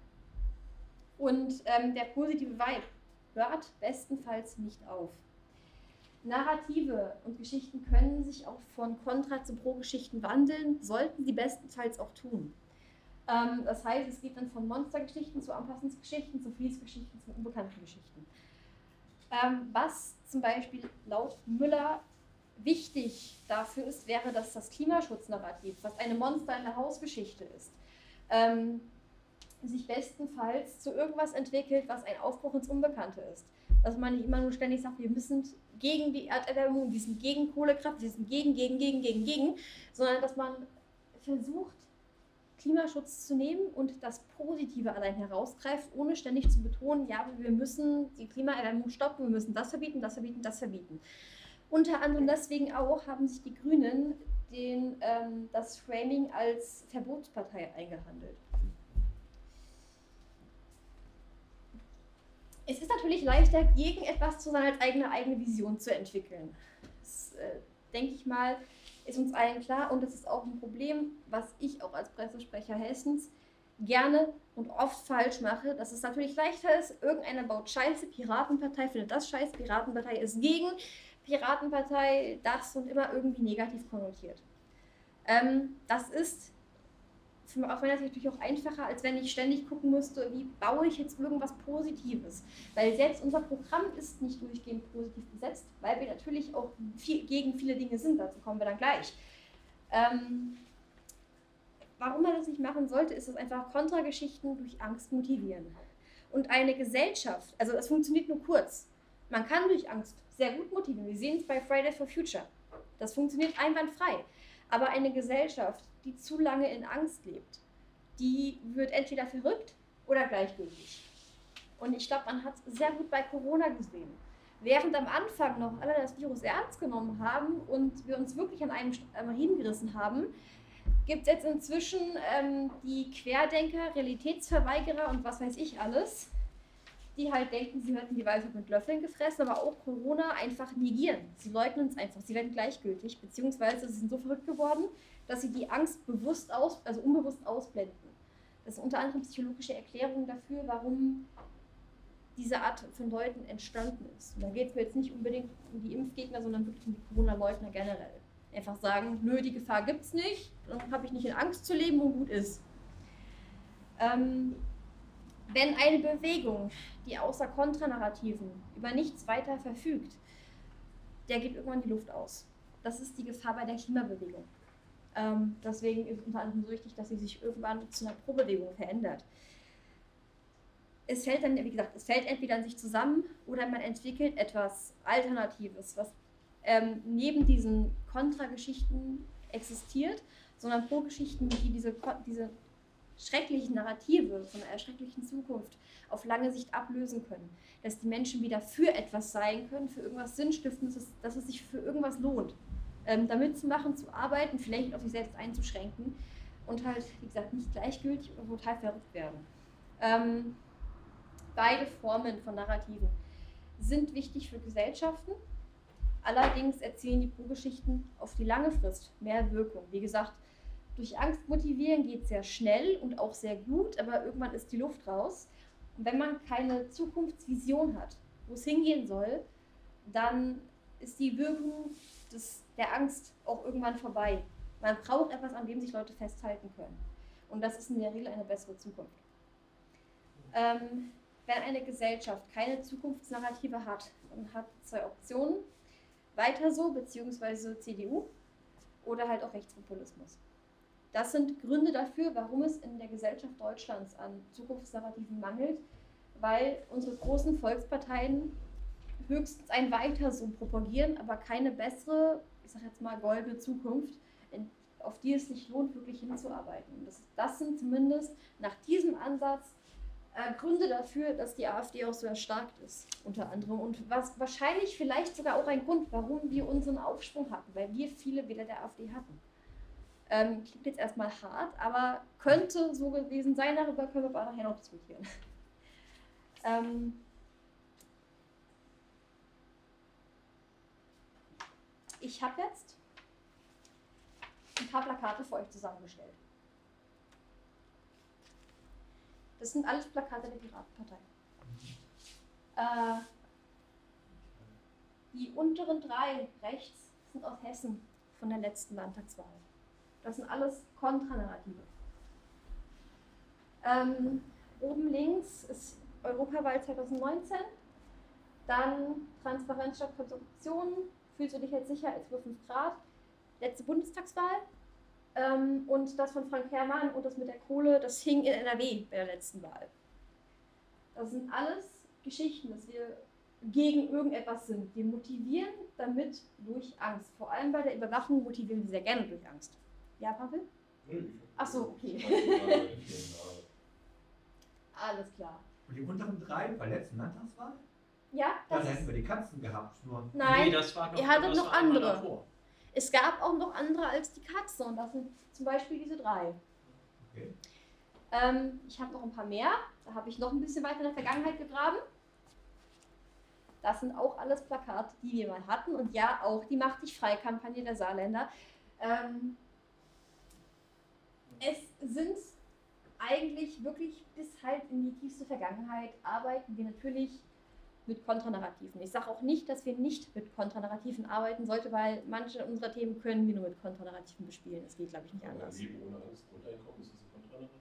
[SPEAKER 1] Und ähm, der positive Vibe hört bestenfalls nicht auf. Narrative und Geschichten können sich auch von Kontra zu Pro-Geschichten wandeln, sollten sie bestenfalls auch tun. Ähm, das heißt, es geht dann von Monstergeschichten zu Anpassungsgeschichten, zu Fließgeschichten, zu unbekannten Geschichten. Ähm, was zum Beispiel laut Müller wichtig dafür ist, wäre, dass das Klimaschutznarrativ, was eine Monster in der Hausgeschichte ist, ähm, sich bestenfalls zu irgendwas entwickelt, was ein Aufbruch ins Unbekannte ist. Dass man nicht immer nur ständig sagt, wir müssen gegen die Erderwärmung, wir sind gegen Kohlekraft, wir sind gegen, gegen, gegen, gegen, gegen, sondern dass man versucht, Klimaschutz zu nehmen und das Positive allein herausgreift, ohne ständig zu betonen, ja, wir müssen die Klimaerwärmung stoppen, wir müssen das verbieten, das verbieten, das verbieten. Unter anderem deswegen auch haben sich die Grünen den, ähm, das Framing als Verbotspartei eingehandelt. Es ist natürlich leichter, gegen etwas zu sein, als eigene eigene Vision zu entwickeln. Das, äh, denke ich mal, ist uns allen klar und das ist auch ein Problem, was ich auch als Pressesprecher Hessens gerne und oft falsch mache, dass es natürlich leichter ist, irgendeiner baut Scheiße, Piratenpartei findet das Scheiße, Piratenpartei ist gegen, Piratenpartei das und immer irgendwie negativ konnotiert. Ähm, das ist für, aus meiner Sicht natürlich auch einfacher, als wenn ich ständig gucken müsste, wie baue ich jetzt irgendwas Positives. Weil selbst unser Programm ist nicht durchgehend positiv besetzt, weil wir natürlich auch viel, gegen viele Dinge sind, dazu kommen wir dann gleich. Ähm, warum man das nicht machen sollte, ist es einfach Kontrageschichten durch Angst motivieren. Und eine Gesellschaft, also das funktioniert nur kurz, man kann durch Angst sehr gut motivieren. Wir sehen es bei Fridays for Future. Das funktioniert einwandfrei. Aber eine Gesellschaft, die zu lange in Angst lebt, die wird entweder verrückt oder gleichgültig. Und ich glaube, man hat es sehr gut bei Corona gesehen. Während am Anfang noch alle das Virus ernst genommen haben und wir uns wirklich an einem einmal hingerissen haben, gibt es jetzt inzwischen ähm, die Querdenker, Realitätsverweigerer und was weiß ich alles, die halt denken, sie hätten die Weisheit mit Löffeln gefressen, aber auch Corona einfach negieren. Sie leugnen es einfach, sie werden gleichgültig, beziehungsweise sie sind so verrückt geworden, dass sie die Angst bewusst aus, also unbewusst ausblenden. Das sind unter anderem psychologische Erklärungen dafür, warum diese Art von Leuten entstanden ist. Und da geht es mir jetzt nicht unbedingt um die Impfgegner, sondern wirklich um die Corona-Leugner generell. Einfach sagen, nö, die Gefahr gibt es nicht, dann habe ich nicht in Angst zu leben und gut ist. Ähm, wenn eine Bewegung, die außer Kontranarrativen über nichts weiter verfügt, der geht irgendwann die Luft aus. Das ist die Gefahr bei der Klimabewegung. Ähm, deswegen ist es unter anderem so wichtig, dass sie sich irgendwann zu einer Pro-Bewegung verändert. Es fällt dann, wie gesagt, es fällt entweder an sich zusammen oder man entwickelt etwas Alternatives, was ähm, neben diesen Kontrageschichten existiert, sondern Pro-Geschichten, die diese, diese schrecklichen Narrative von einer schrecklichen Zukunft auf lange Sicht ablösen können. Dass die Menschen wieder für etwas sein können, für irgendwas Sinnstiftendes, dass es, dass es sich für irgendwas lohnt. Ähm, da mitzumachen, zu arbeiten, vielleicht auf sich selbst einzuschränken und halt, wie gesagt, nicht gleichgültig oder total verrückt werden. Ähm, beide Formen von Narrativen sind wichtig für Gesellschaften. Allerdings erzielen die Pro-Geschichten auf die lange Frist mehr Wirkung. Wie gesagt, durch Angst motivieren geht sehr schnell und auch sehr gut, aber irgendwann ist die Luft raus. Und wenn man keine Zukunftsvision hat, wo es hingehen soll, dann ist die Wirkung des, der Angst auch irgendwann vorbei. Man braucht etwas, an dem sich Leute festhalten können. Und das ist in der Regel eine bessere Zukunft. Ähm, wenn eine Gesellschaft keine Zukunftsnarrative hat, dann hat zwei Optionen. Weiter so, beziehungsweise C D U oder halt auch Rechtspopulismus. Das sind Gründe dafür, warum es in der Gesellschaft Deutschlands an Zukunftsnarrativen mangelt, weil unsere großen Volksparteien höchstens ein Weiter so propagieren, aber keine bessere, ich sag jetzt mal, goldene Zukunft, in, auf die es sich lohnt, wirklich hinzuarbeiten. Das, das sind zumindest nach diesem Ansatz äh, Gründe dafür, dass die AfD auch so erstarkt ist, unter anderem. Und was wahrscheinlich vielleicht sogar auch ein Grund, warum wir unseren Aufschwung hatten, weil wir viele Wähler der AfD hatten. Ähm, klingt jetzt erstmal hart, aber könnte so gewesen sein, darüber können wir aber nachher noch diskutieren. ähm, ich habe jetzt ein paar Plakate für euch zusammengestellt. Das sind alles Plakate der Piratenpartei. Äh, die unteren drei rechts sind aus Hessen von der letzten Landtagswahl. Das sind alles Kontranarrative. Ähm, oben links ist Europawahl zwanzig neunzehn, dann Transparenz statt Korruption, fühlst du dich jetzt sicher als über fünf Grad, letzte Bundestagswahl, Ähm, und das von Frank Herrmann und das mit der Kohle, das hing in N R W bei der letzten Wahl. Das sind alles Geschichten, dass wir gegen irgendetwas sind. Wir motivieren damit durch Angst. Vor allem bei der Überwachung motivieren wir sehr gerne durch Angst. Ja, Pavel? Ach so, okay. Alles klar.
[SPEAKER 9] Und die unteren drei bei der letzten Landtagswahl?
[SPEAKER 1] Ja,
[SPEAKER 9] Dann
[SPEAKER 1] das
[SPEAKER 9] hätten
[SPEAKER 1] ist,
[SPEAKER 9] wir die Katzen gehabt. Nur
[SPEAKER 1] nein,
[SPEAKER 4] Nee, das war noch,
[SPEAKER 1] ihr hattet
[SPEAKER 4] das
[SPEAKER 1] noch
[SPEAKER 4] war einmal
[SPEAKER 1] andere.
[SPEAKER 4] davor.
[SPEAKER 1] Es gab auch noch andere als die Katzen und das sind zum Beispiel diese drei.
[SPEAKER 9] Okay.
[SPEAKER 1] Ähm, ich habe noch ein paar mehr. Da habe ich noch ein bisschen weiter in der Vergangenheit gegraben. Das sind auch alles Plakate, die wir mal hatten. Und ja, auch die Mach dich frei-Kampagne der Saarländer. Ähm, es sind eigentlich wirklich bis halt in die tiefste Vergangenheit arbeiten wir natürlich mit Kontranarrativen. Ich sage auch nicht, dass wir nicht mit Kontranarrativen arbeiten sollten, weil manche unserer Themen können wir nur mit Kontranarrativen bespielen. Das geht, glaube ich, nicht
[SPEAKER 6] Aber
[SPEAKER 1] anders.
[SPEAKER 6] Leben ohne Angst, Grundeinkommen, ist das ein Kontranarrativ?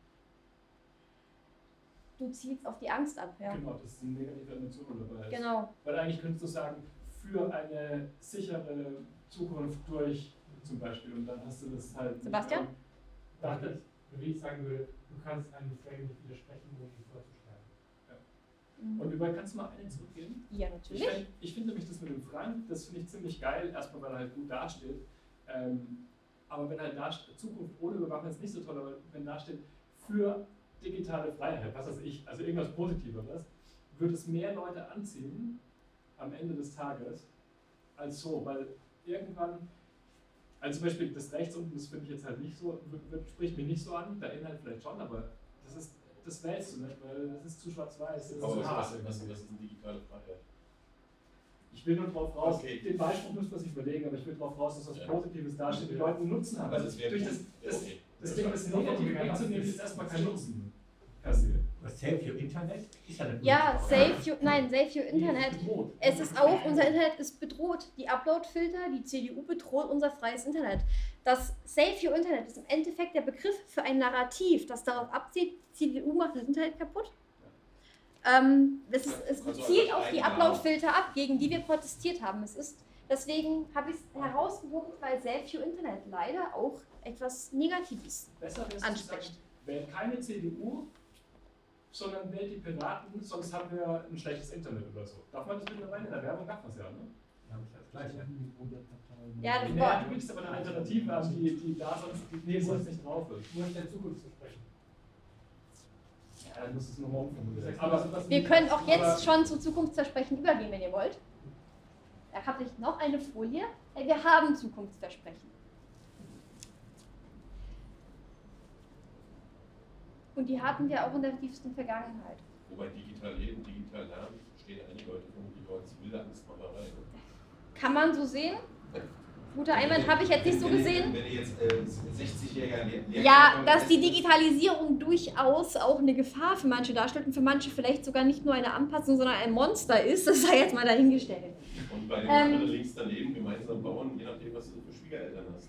[SPEAKER 1] Du zielst auf die Angst ab, ja.
[SPEAKER 7] Genau, das ist eine negative Emotion dabei. Ist.
[SPEAKER 1] Genau.
[SPEAKER 7] Weil eigentlich könntest du sagen, für eine sichere Zukunft durch zum Beispiel und dann hast du das halt.
[SPEAKER 1] Sebastian?
[SPEAKER 7] Nicht
[SPEAKER 8] Da das, wie ich sagen würde, du kannst einem Frame nicht widersprechen, ohne ihn vorzuschlagen.
[SPEAKER 1] Mhm.
[SPEAKER 7] Und über kannst du mal einen zurückgehen?
[SPEAKER 1] Ja,
[SPEAKER 7] Ich,
[SPEAKER 1] natürlich.
[SPEAKER 7] find, ich finde nämlich das mit dem Frank, das finde ich ziemlich geil, erstmal weil er halt gut dasteht. Ähm, aber wenn halt da steht, Zukunft ohne Überwachung ist nicht so toll, aber wenn da steht, für digitale Freiheit, was weiß ich, also irgendwas Positiveres, wird es mehr Leute anziehen am Ende des Tages als so, weil irgendwann, also zum Beispiel das rechts unten, das finde ich jetzt halt nicht so, wird, wird, spricht mich nicht so an, der Inhalt vielleicht schon, aber das ist, das wählst du nicht, weil das ist zu schwarz-weiß, das ist
[SPEAKER 6] Aber
[SPEAKER 7] zu
[SPEAKER 6] was,
[SPEAKER 7] hart.
[SPEAKER 6] was, was, was ist eine digitale Freiheit?
[SPEAKER 7] Ich will nur drauf raus,
[SPEAKER 6] Okay.
[SPEAKER 7] den Beispiel muss man sich überlegen, aber ich will drauf raus, dass was
[SPEAKER 6] Ja.
[SPEAKER 7] Positives dasteht, die Leute einen Nutzen haben.
[SPEAKER 6] Also es wäre
[SPEAKER 7] Durch das,
[SPEAKER 6] ja,
[SPEAKER 7] das,
[SPEAKER 6] okay.
[SPEAKER 7] das Ding, das Negative wegzunehmen, ist erstmal kein Nutzen. Per
[SPEAKER 9] Das Save Your Internet ist ja eine
[SPEAKER 1] Ja,
[SPEAKER 9] politische
[SPEAKER 1] Save Your, nein, Save Your Internet. Es ist auch, unser Internet ist bedroht. Die Uploadfilter, die C D U bedroht unser freies Internet. Das Save Your Internet ist im Endeffekt der Begriff für ein Narrativ, das darauf abzielt, die C D U macht das Internet kaputt. Ähm, es, ist, es
[SPEAKER 6] Also
[SPEAKER 1] zielt
[SPEAKER 6] einfach
[SPEAKER 1] auf die
[SPEAKER 6] einladen.
[SPEAKER 1] Uploadfilter ab, gegen die wir protestiert haben. Es ist, deswegen habe ich es herausgehoben, weil Save Your Internet leider auch etwas Negatives
[SPEAKER 7] Besser wäre es zu
[SPEAKER 1] anspricht.
[SPEAKER 7] sagen, wählt keine C D U, sondern wählt die Piraten, sonst haben wir ein schlechtes Internet oder so. Darf man das mittlerweile? In der Werbung darf man es ja, ne?
[SPEAKER 9] Ja, ist das Gleiche.
[SPEAKER 1] Ja, das
[SPEAKER 7] Nee,
[SPEAKER 1] war,
[SPEAKER 7] du bietest aber eine Alternative an, die, die da sonst, die, nee, sonst nicht drauf ist.
[SPEAKER 8] Nur in der Zukunft zu sprechen.
[SPEAKER 7] Ja, dann musst du es nochmal umformulieren.
[SPEAKER 8] Aber-
[SPEAKER 7] Aber
[SPEAKER 1] wir können auch
[SPEAKER 7] aber-
[SPEAKER 1] jetzt schon zu Zukunftsversprechen übergehen, wenn ihr wollt. Da habe ich noch eine Folie. Hey, wir haben Zukunftsversprechen. Und die hatten wir auch in der tiefsten Vergangenheit.
[SPEAKER 6] Wobei digital leben, digital lernen, verstehen einige Leute vermutlich auch als wilde Angstmacherei.
[SPEAKER 1] Kann man so sehen? Guter Einwand, habe ich jetzt nicht so
[SPEAKER 6] Wenn-
[SPEAKER 1] gesehen.
[SPEAKER 6] Wenn ihr jetzt äh, sechzigjähriger Lehr Lehrkraft
[SPEAKER 1] Ja,
[SPEAKER 6] kommt,
[SPEAKER 1] dass die
[SPEAKER 6] lässt-
[SPEAKER 1] Digitalisierung durchaus auch eine Gefahr für manche darstellt und für manche vielleicht sogar nicht nur eine Anpassung, sondern ein Monster ist, das sei jetzt mal dahingestellt.
[SPEAKER 6] Und bei den
[SPEAKER 1] Ähm,
[SPEAKER 6] anderen links daneben gemeinsam bauen, je nachdem, was du für Schwiegereltern hast.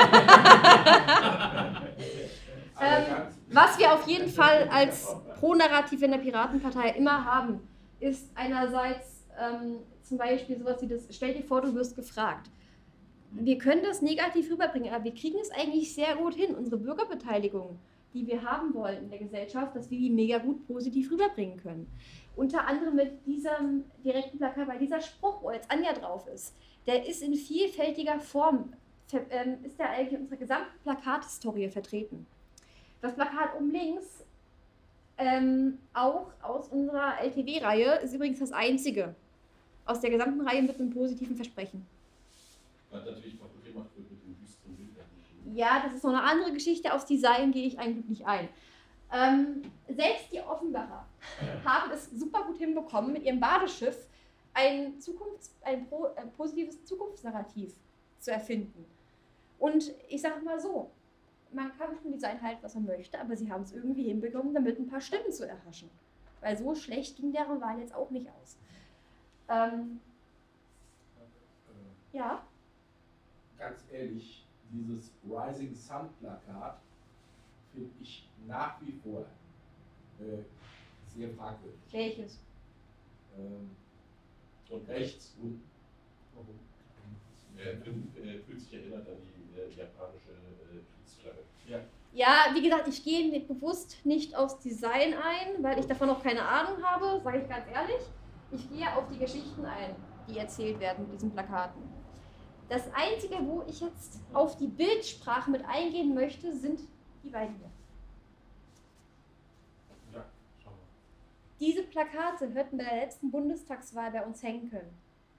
[SPEAKER 1] Ähm, was wir auf jeden Fall als Pro-Narrativ in der Piratenpartei immer haben, ist einerseits ähm, zum Beispiel sowas wie das, stell dir vor, du wirst gefragt. Wir können das negativ rüberbringen, aber wir kriegen es eigentlich sehr gut hin, unsere Bürgerbeteiligung, die wir haben wollen in der Gesellschaft, dass wir die mega gut positiv rüberbringen können. Unter anderem mit diesem direkten Plakat, weil dieser Spruch, wo jetzt Anja drauf ist, der ist in vielfältiger Form, ver- ähm, ist der eigentlich in unserer gesamten Plakathistorie vertreten. Das Plakat oben links, ähm, auch aus unserer L T W-Reihe, ist übrigens das einzige aus der gesamten Reihe mit einem positiven Versprechen.
[SPEAKER 6] Was natürlich kaputt gemacht wird mit den düsteren Bildern.
[SPEAKER 1] Ja, das ist noch eine andere Geschichte, aufs Design gehe ich eigentlich nicht ein. Ähm, selbst die Offenbacher haben es super gut hinbekommen, mit ihrem Badeschiff ein, Zukunfts-, ein, pro, ein positives Zukunftsnarrativ zu erfinden. Und ich sage mal so, man kann vom Design halten, was man möchte, aber sie haben es irgendwie hinbekommen, damit ein paar Stimmen zu erhaschen. Weil so schlecht ging deren Wahl jetzt auch nicht aus. Ähm, ja.
[SPEAKER 2] Ganz ehrlich, dieses Rising Sun Plakat finde ich nach wie vor äh, sehr fragwürdig.
[SPEAKER 1] Welches?
[SPEAKER 2] Ähm,
[SPEAKER 6] Und
[SPEAKER 2] rechts unten.
[SPEAKER 6] Warum? Er fühlt, er fühlt sich erinnert an die äh, japanische äh, Kriegsflagge.
[SPEAKER 2] Ja.
[SPEAKER 1] Ja, wie gesagt, ich gehe nicht- bewusst nicht aufs Design ein, weil ich davon auch keine Ahnung habe, sage ich ganz ehrlich. Ich gehe auf die Geschichten ein, die erzählt werden mit diesen Plakaten. Das Einzige, wo ich jetzt auf die Bildsprache mit eingehen möchte, sind die beiden hier.
[SPEAKER 2] Ja, schauen wir.
[SPEAKER 1] Diese Plakate hätten bei der letzten Bundestagswahl bei uns hängen können.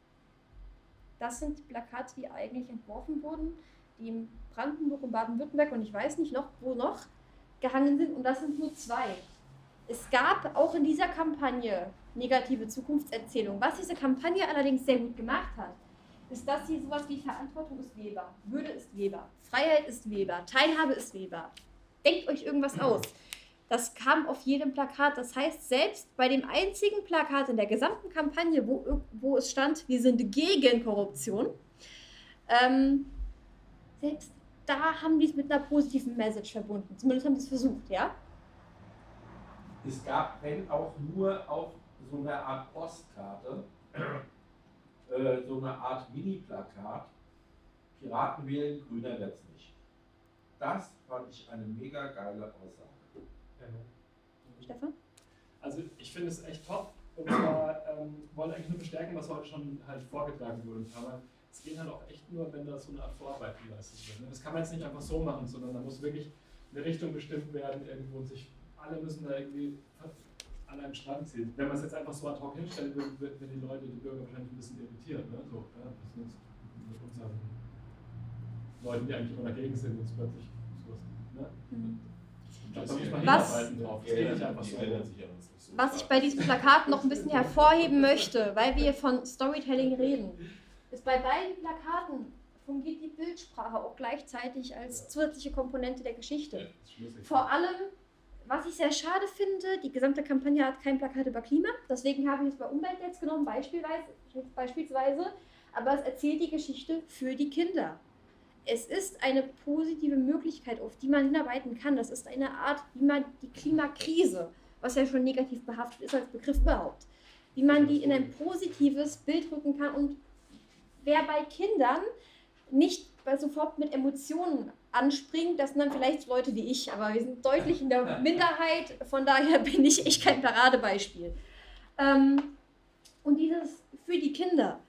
[SPEAKER 1] Das sind die Plakate, die eigentlich entworfen wurden, die in Brandenburg und Baden-Württemberg und ich weiß nicht noch, wo noch, gehangen sind. Und das sind nur zwei. Es gab auch in dieser Kampagne negative Zukunftserzählungen. Was diese Kampagne allerdings sehr gut gemacht hat, ist, dass sie sowas wie Verantwortung ist Weber, Würde ist Weber, Freiheit ist Weber, Teilhabe ist Weber. Denkt euch irgendwas aus. Das kam auf jedem Plakat. Das heißt, selbst bei dem einzigen Plakat in der gesamten Kampagne, wo, wo es stand, wir sind gegen Korruption, ähm, selbst da haben die es mit einer positiven Message verbunden. Zumindest haben die es versucht, ja?
[SPEAKER 2] Es gab, wenn auch nur auf so einer Art Postkarte, äh, so eine Art Mini-Plakat, Piraten wählen, Grüner wird's nicht. Das fand ich eine mega geile Aussage.
[SPEAKER 1] Stefan?
[SPEAKER 7] Also ich finde es echt top und zwar ähm, wollen eigentlich nur bestärken, was heute schon halt vorgetragen wurde. Aber es geht halt auch echt nur, wenn da so eine Art Vorarbeit geleistet wird. Ne? Das kann man jetzt nicht einfach so machen, sondern da muss wirklich eine Richtung bestimmt werden irgendwo und sich alle müssen da irgendwie an einem Strang ziehen. Wenn man es jetzt einfach so ad hoc hinstellt, wird, wird, wird die Leute, die Bürger wahrscheinlich ein bisschen irritiert. Ne? So, ja, das sind jetzt mit unseren Leuten, die eigentlich immer dagegen sind, jetzt plötzlich sowas. Ne?
[SPEAKER 1] Mhm.
[SPEAKER 7] Da muss man
[SPEAKER 1] Was-
[SPEAKER 7] hinarbeiten drauf. Das geht nicht einfach
[SPEAKER 6] Die
[SPEAKER 7] so.
[SPEAKER 6] erinnern sich an uns nicht so.
[SPEAKER 1] Was ich bei diesem Plakat noch ein bisschen hervorheben möchte, weil wir von Storytelling reden, ist bei beiden Plakaten fungiert die Bildsprache auch gleichzeitig als zusätzliche Komponente der
[SPEAKER 6] Ja,
[SPEAKER 1] Geschichte.
[SPEAKER 6] ist schlüssig.
[SPEAKER 1] Vor allem, was ich sehr schade finde, die gesamte Kampagne hat kein Plakat über Klima, deswegen habe ich es bei Umwelt jetzt genommen, beispielsweise, beispielsweise, aber es erzählt die Geschichte für die Kinder. Es ist eine positive Möglichkeit, auf die man hinarbeiten kann. Das ist eine Art, wie man die Klimakrise, was ja schon negativ behaftet ist als Begriff überhaupt, wie man die in ein positives Bild rücken kann und wer bei Kindern nicht sofort mit Emotionen anspringt, das sind dann vielleicht Leute wie ich, aber wir sind deutlich in der Minderheit, von daher bin ich echt kein Paradebeispiel. Ähm, und dieses für die Kinder.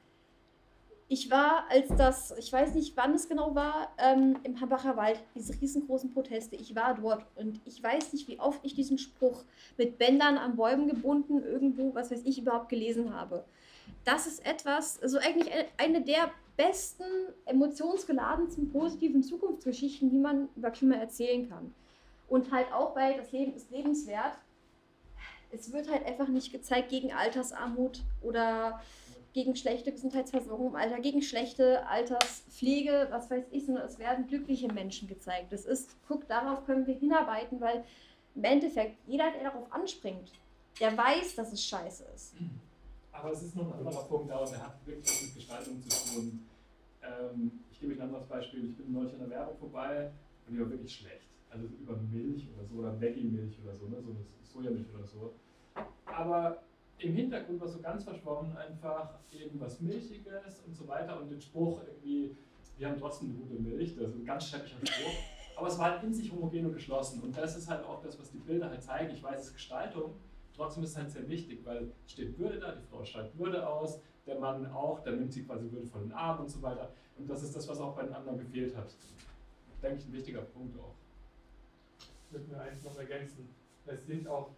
[SPEAKER 1] Ich war, als das, ich weiß nicht, wann es genau war, ähm, im Hambacher Wald, diese riesengroßen Proteste. Ich war dort und ich weiß nicht, wie oft ich diesen Spruch mit Bändern an Bäumen gebunden, irgendwo, was weiß ich, überhaupt gelesen habe. Das ist etwas, also eigentlich eine der besten, emotionsgeladensten, positiven Zukunftsgeschichten, die man über Klima erzählen kann. Und halt auch bei Das Leben ist lebenswert. Es wird halt einfach nicht gezeigt gegen Altersarmut oder gegen schlechte Gesundheitsversorgung im Alter, gegen schlechte Alterspflege, was weiß ich, sondern es werden glückliche Menschen gezeigt. Das ist, guck, darauf können wir hinarbeiten, weil im Endeffekt jeder, der darauf anspringt, der weiß, dass es scheiße ist.
[SPEAKER 7] Aber es ist noch ein anderer Punkt da und der hat wirklich was mit Gestaltung zu tun. Ähm, ich gebe euch ein anderes Beispiel. Ich bin neulich an der Werbung vorbei und die war wirklich schlecht. Also über Milch oder so oder Veggie-Milch oder so, ne? So eine Sojamilch oder so. Aber im Hintergrund war so ganz verschwommen einfach irgendwas Milchiges und so weiter und den Spruch irgendwie, wir haben trotzdem eine gute Milch, das ist ein ganz schäbiger Spruch. Aber es war halt in sich homogen und geschlossen und das ist halt auch das, was die Bilder halt zeigen. Ich weiß, es ist Gestaltung. Trotzdem ist es halt sehr wichtig, weil es steht Würde da, die Frau strahlt Würde aus, der Mann auch, der nimmt sie quasi Würde von den Armen und so weiter. Und das ist das, was auch bei den anderen gefehlt hat. Denke ich, ein wichtiger Punkt auch.
[SPEAKER 8] Ich würde mir eins noch ergänzen. Es sind auch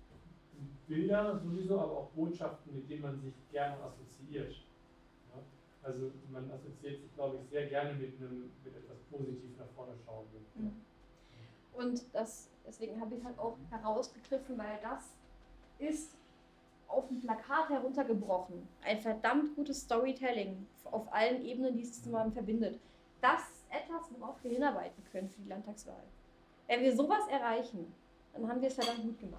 [SPEAKER 8] Bilder sowieso, aber auch Botschaften, mit denen man sich gerne assoziiert. Ja? Also man assoziiert sich, glaube ich, sehr gerne mit, einem, mit etwas positiv nach vorne schauendem.
[SPEAKER 1] Mhm. Und das, deswegen habe ich halt auch herausgegriffen, weil das ist auf dem Plakat heruntergebrochen. Ein verdammt gutes Storytelling auf allen Ebenen, die es zusammen verbindet. Das ist etwas, worauf wir hinarbeiten können für die Landtagswahl. Wenn wir sowas erreichen, dann haben wir es verdammt gut gemacht.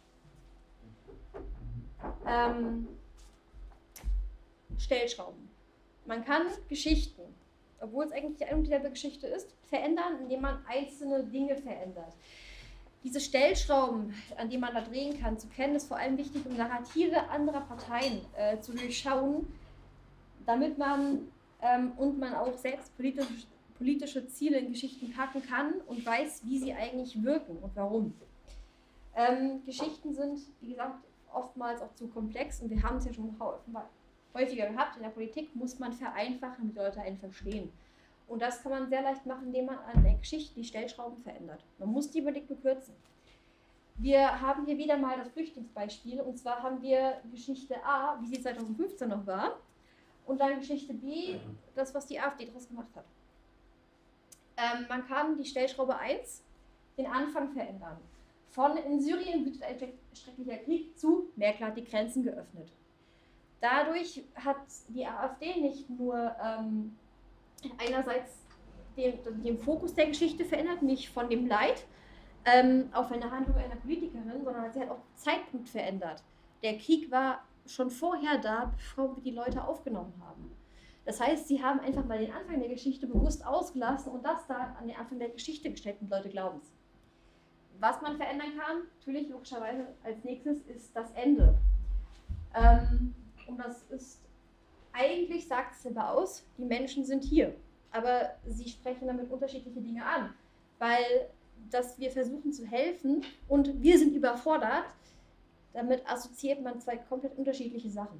[SPEAKER 1] Ähm, Stellschrauben. Man kann Geschichten, obwohl es eigentlich eine und dieselbe Geschichte ist, verändern, indem man einzelne Dinge verändert. Diese Stellschrauben, an denen man da drehen kann, zu kennen, ist vor allem wichtig, um Narrative anderer Parteien äh, zu durchschauen, damit man ähm, und man auch selbst politisch, politische Ziele in Geschichten packen kann und weiß, wie sie eigentlich wirken und warum. Ähm, Geschichten sind, wie gesagt, oftmals auch zu komplex und wir haben es ja schon häufiger gehabt. In der Politik muss man vereinfachen, damit Leute einen verstehen. Und das kann man sehr leicht machen, indem man an der Geschichte die Stellschrauben verändert. Man muss die überlegt bekürzen. Wir haben hier wieder mal das Flüchtlingsbeispiel, und zwar haben wir Geschichte A, wie sie zweitausendfünfzehn noch war, und dann Geschichte B, das, was die AfD daraus gemacht hat. Ähm, man kann die Stellschraube eins, den Anfang verändern. Von in Syrien wütet ein schrecklicher Krieg zu Merkel hat die Grenzen geöffnet. Dadurch hat die AfD nicht nur ähm, einerseits den, den Fokus der Geschichte verändert, nicht von dem Leid ähm, auf eine Handlung einer Politikerin, sondern sie hat auch den Zeitpunkt verändert. Der Krieg war schon vorher da, bevor wir die Leute aufgenommen haben. Das heißt, sie haben einfach mal den Anfang der Geschichte bewusst ausgelassen und das da an den Anfang der Geschichte gestellt und Leute glauben es. Was man verändern kann, natürlich logischerweise als nächstes, ist das Ende. Ähm, und das ist, eigentlich sagt es selber aus, die Menschen sind hier. Aber sie sprechen damit unterschiedliche Dinge an. Weil, dass wir versuchen zu helfen und wir sind überfordert, damit assoziiert man zwei komplett unterschiedliche Sachen.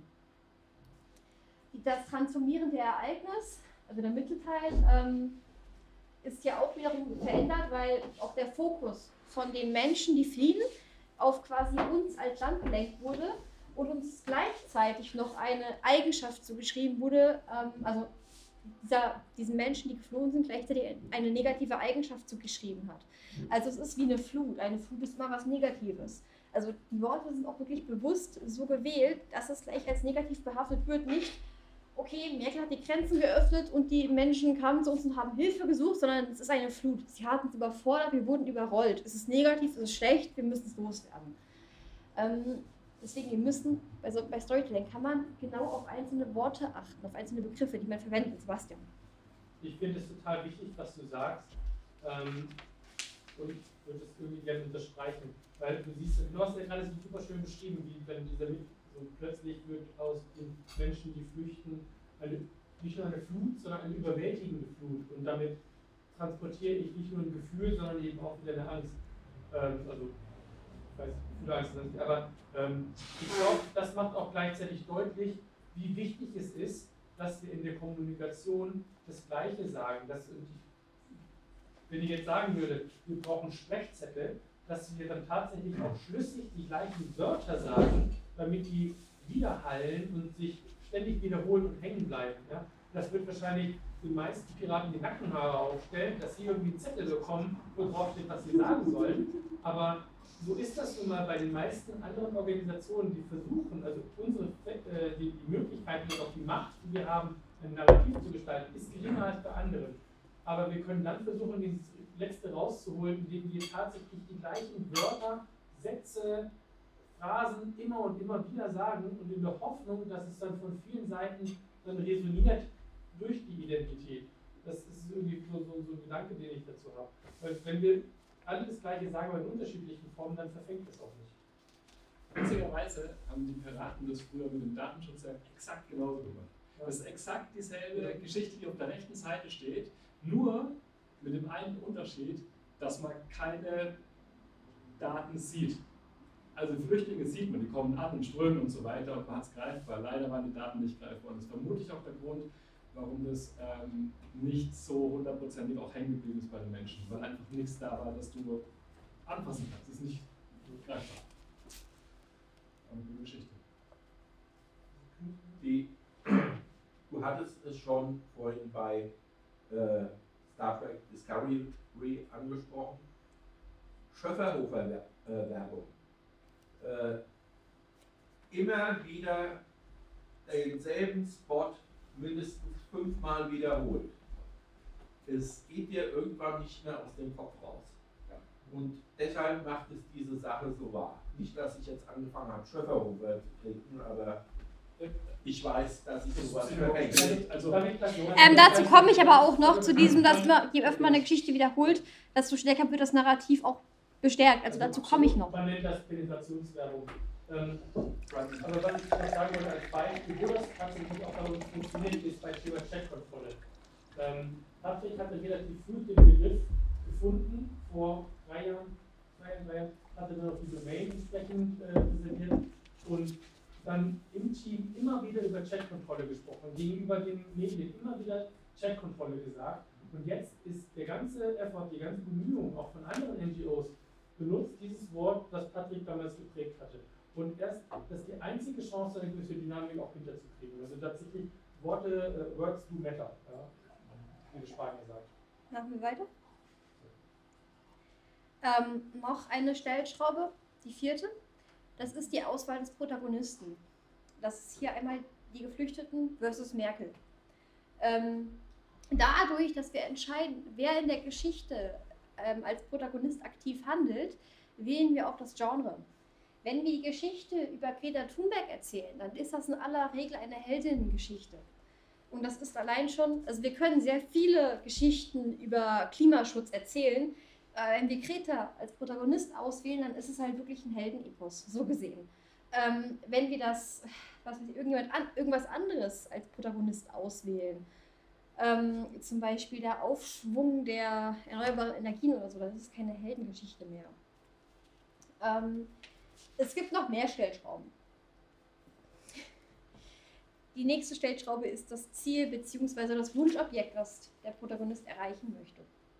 [SPEAKER 1] Das transformierende Ereignis, also der Mittelteil, ähm, ist ja auch wiederum verändert, weil auch der Fokus von den Menschen, die fliehen, auf quasi uns als Land gelenkt wurde und uns gleichzeitig noch eine Eigenschaft zugeschrieben wurde, ähm, also dieser, diesen Menschen, die geflohen sind, gleichzeitig eine negative Eigenschaft zugeschrieben hat. Also es ist wie eine Flut. Eine Flut ist immer was Negatives. Also die Worte sind auch wirklich bewusst so gewählt, dass es gleich als negativ behaftet wird. Nicht, okay, Merkel hat die Grenzen geöffnet und die Menschen kamen zu uns und haben Hilfe gesucht, sondern es ist eine Flut. Sie hatten es überfordert, wir wurden überrollt. Es ist negativ, es ist schlecht, wir müssen es loswerden. Ähm, deswegen, wir müssen, also bei Storytelling kann man genau auf einzelne Worte achten, auf einzelne Begriffe, die man verwendet. Sebastian.
[SPEAKER 8] Ich finde es total wichtig, was du sagst. Ähm, und ich würde es irgendwie gerne unterstreichen. Weil du siehst, du hast ja gerade so super schön beschrieben, wie wenn dieser Mit so plötzlich wird aus den Menschen, die flüchten, eine, nicht nur eine Flut, sondern eine überwältigende Flut. Und damit transportiere ich nicht nur ein Gefühl, sondern eben auch wieder eine Angst. Ähm, also, ich weiß, Gefühle, Angst, aber ähm, ich glaube, das macht auch gleichzeitig deutlich, wie wichtig es ist, dass wir in der Kommunikation das Gleiche sagen. Dass, wenn ich jetzt sagen würde, wir brauchen Sprechzettel, dass wir dann tatsächlich auch schlüssig die gleichen Wörter sagen, damit die widerhallen und sich ständig wiederholen und hängen bleiben. Ja? Das wird wahrscheinlich den meisten Piraten die Nackenhaare aufstellen, dass sie irgendwie einen Zettel bekommen, wo drauf steht, was sie sagen sollen. Aber so ist das nun mal bei den meisten anderen Organisationen, die versuchen, also unsere äh, die, die Möglichkeiten und auch die Macht, die wir haben, ein Narrativ zu gestalten, ist geringer als bei anderen. Aber wir können dann versuchen, dieses Letzte rauszuholen, indem wir tatsächlich die gleichen Wörter, Sätze, Phrasen immer und immer wieder sagen und in der Hoffnung, dass es dann von vielen Seiten dann resoniert durch die Identität. Das ist irgendwie so, so, so ein Gedanke, den ich dazu habe. Weil wenn wir alle das Gleiche sagen, aber in unterschiedlichen Formen, dann verfängt es auch nicht.
[SPEAKER 7] Witzigerweise haben die Piraten das früher mit dem Datenschutz ja exakt genauso gemacht. Das ist exakt dieselbe Geschichte, die auf der rechten Seite steht, nur mit dem einen Unterschied, dass man keine Daten sieht. Also Flüchtlinge sieht man, die kommen an in Strömen und so weiter und man hat es greifbar. Leider waren die Daten nicht greifbar. Und das ist vermutlich auch der Grund, warum das ähm, nicht so hundertprozentig auch hängen geblieben ist bei den Menschen, weil einfach nichts da war, das du anfassen kannst. Das ist nicht greifbar. Aber eine Geschichte.
[SPEAKER 2] Die, du hattest es schon vorhin bei äh, Star Trek Discovery angesprochen. Schöfferhofer-Werbung. Äh, immer wieder denselben Spot mindestens fünfmal wiederholt. Es geht dir irgendwann nicht mehr aus dem Kopf raus. Und deshalb macht es diese Sache so wahr. Nicht, dass ich jetzt angefangen habe, Schöfferhofer zu trinken, aber ich weiß, dass ich sowas verwechsel.
[SPEAKER 7] Also,
[SPEAKER 1] ähm, dazu komme ich aber auch noch zu diesem, dass man, je öfter man eine Geschichte wiederholt, desto stärker wird das Narrativ auch bestärkt. Also dazu komme ich noch.
[SPEAKER 8] Man nennt das Penetrationswerbung. Ähm, aber was ich noch sagen wollte als Beispiel, wo das tatsächlich auch darum funktioniert, ist bei Thema Chat-Kontrolle. Ähm, Patrick hatte relativ früh den Begriff gefunden, vor drei Jahren, drei Jahren, drei Jahren, hatte dann auch die Domain entsprechend äh, präsentiert und dann im Team immer wieder über Chat-Kontrolle gesprochen, gegenüber den Medien immer wieder Chat-Kontrolle gesagt. Und jetzt ist der ganze Effort, die ganze Bemühung auch von anderen N G Os benutzt dieses Wort, das Patrick damals geprägt hatte. Und erst, das ist die einzige Chance, eine gewisse Dynamik auch hinterzukriegen. Also tatsächlich Worte, uh, Words do matter, ja, wie der Spanier sagt.
[SPEAKER 1] Machen wir weiter. Ähm, noch eine Stellschraube, die vierte. Das ist die Auswahl des Protagonisten. Das ist hier einmal die Geflüchteten versus Merkel. Ähm, dadurch, dass wir entscheiden, wer in der Geschichte ähm, als Protagonist aktiv handelt, wählen wir auch das Genre. Wenn wir die Geschichte über Greta Thunberg erzählen, dann ist das in aller Regel eine Heldinnengeschichte. Und das ist allein schon, also wir können sehr viele Geschichten über Klimaschutz erzählen. Äh, wenn wir Greta als Protagonist auswählen, dann ist es halt wirklich ein Heldenepos, so gesehen. Ähm, wenn wir das, was weiß ich, irgendjemand an, irgendwas anderes als Protagonist auswählen, ähm, zum Beispiel der Aufschwung der erneuerbaren Energien oder so, das ist keine Heldengeschichte mehr. Ähm, es gibt noch mehr Stellschrauben. Die nächste Stellschraube ist das Ziel bzw. das Wunschobjekt, das der Protagonist erreichen möchte.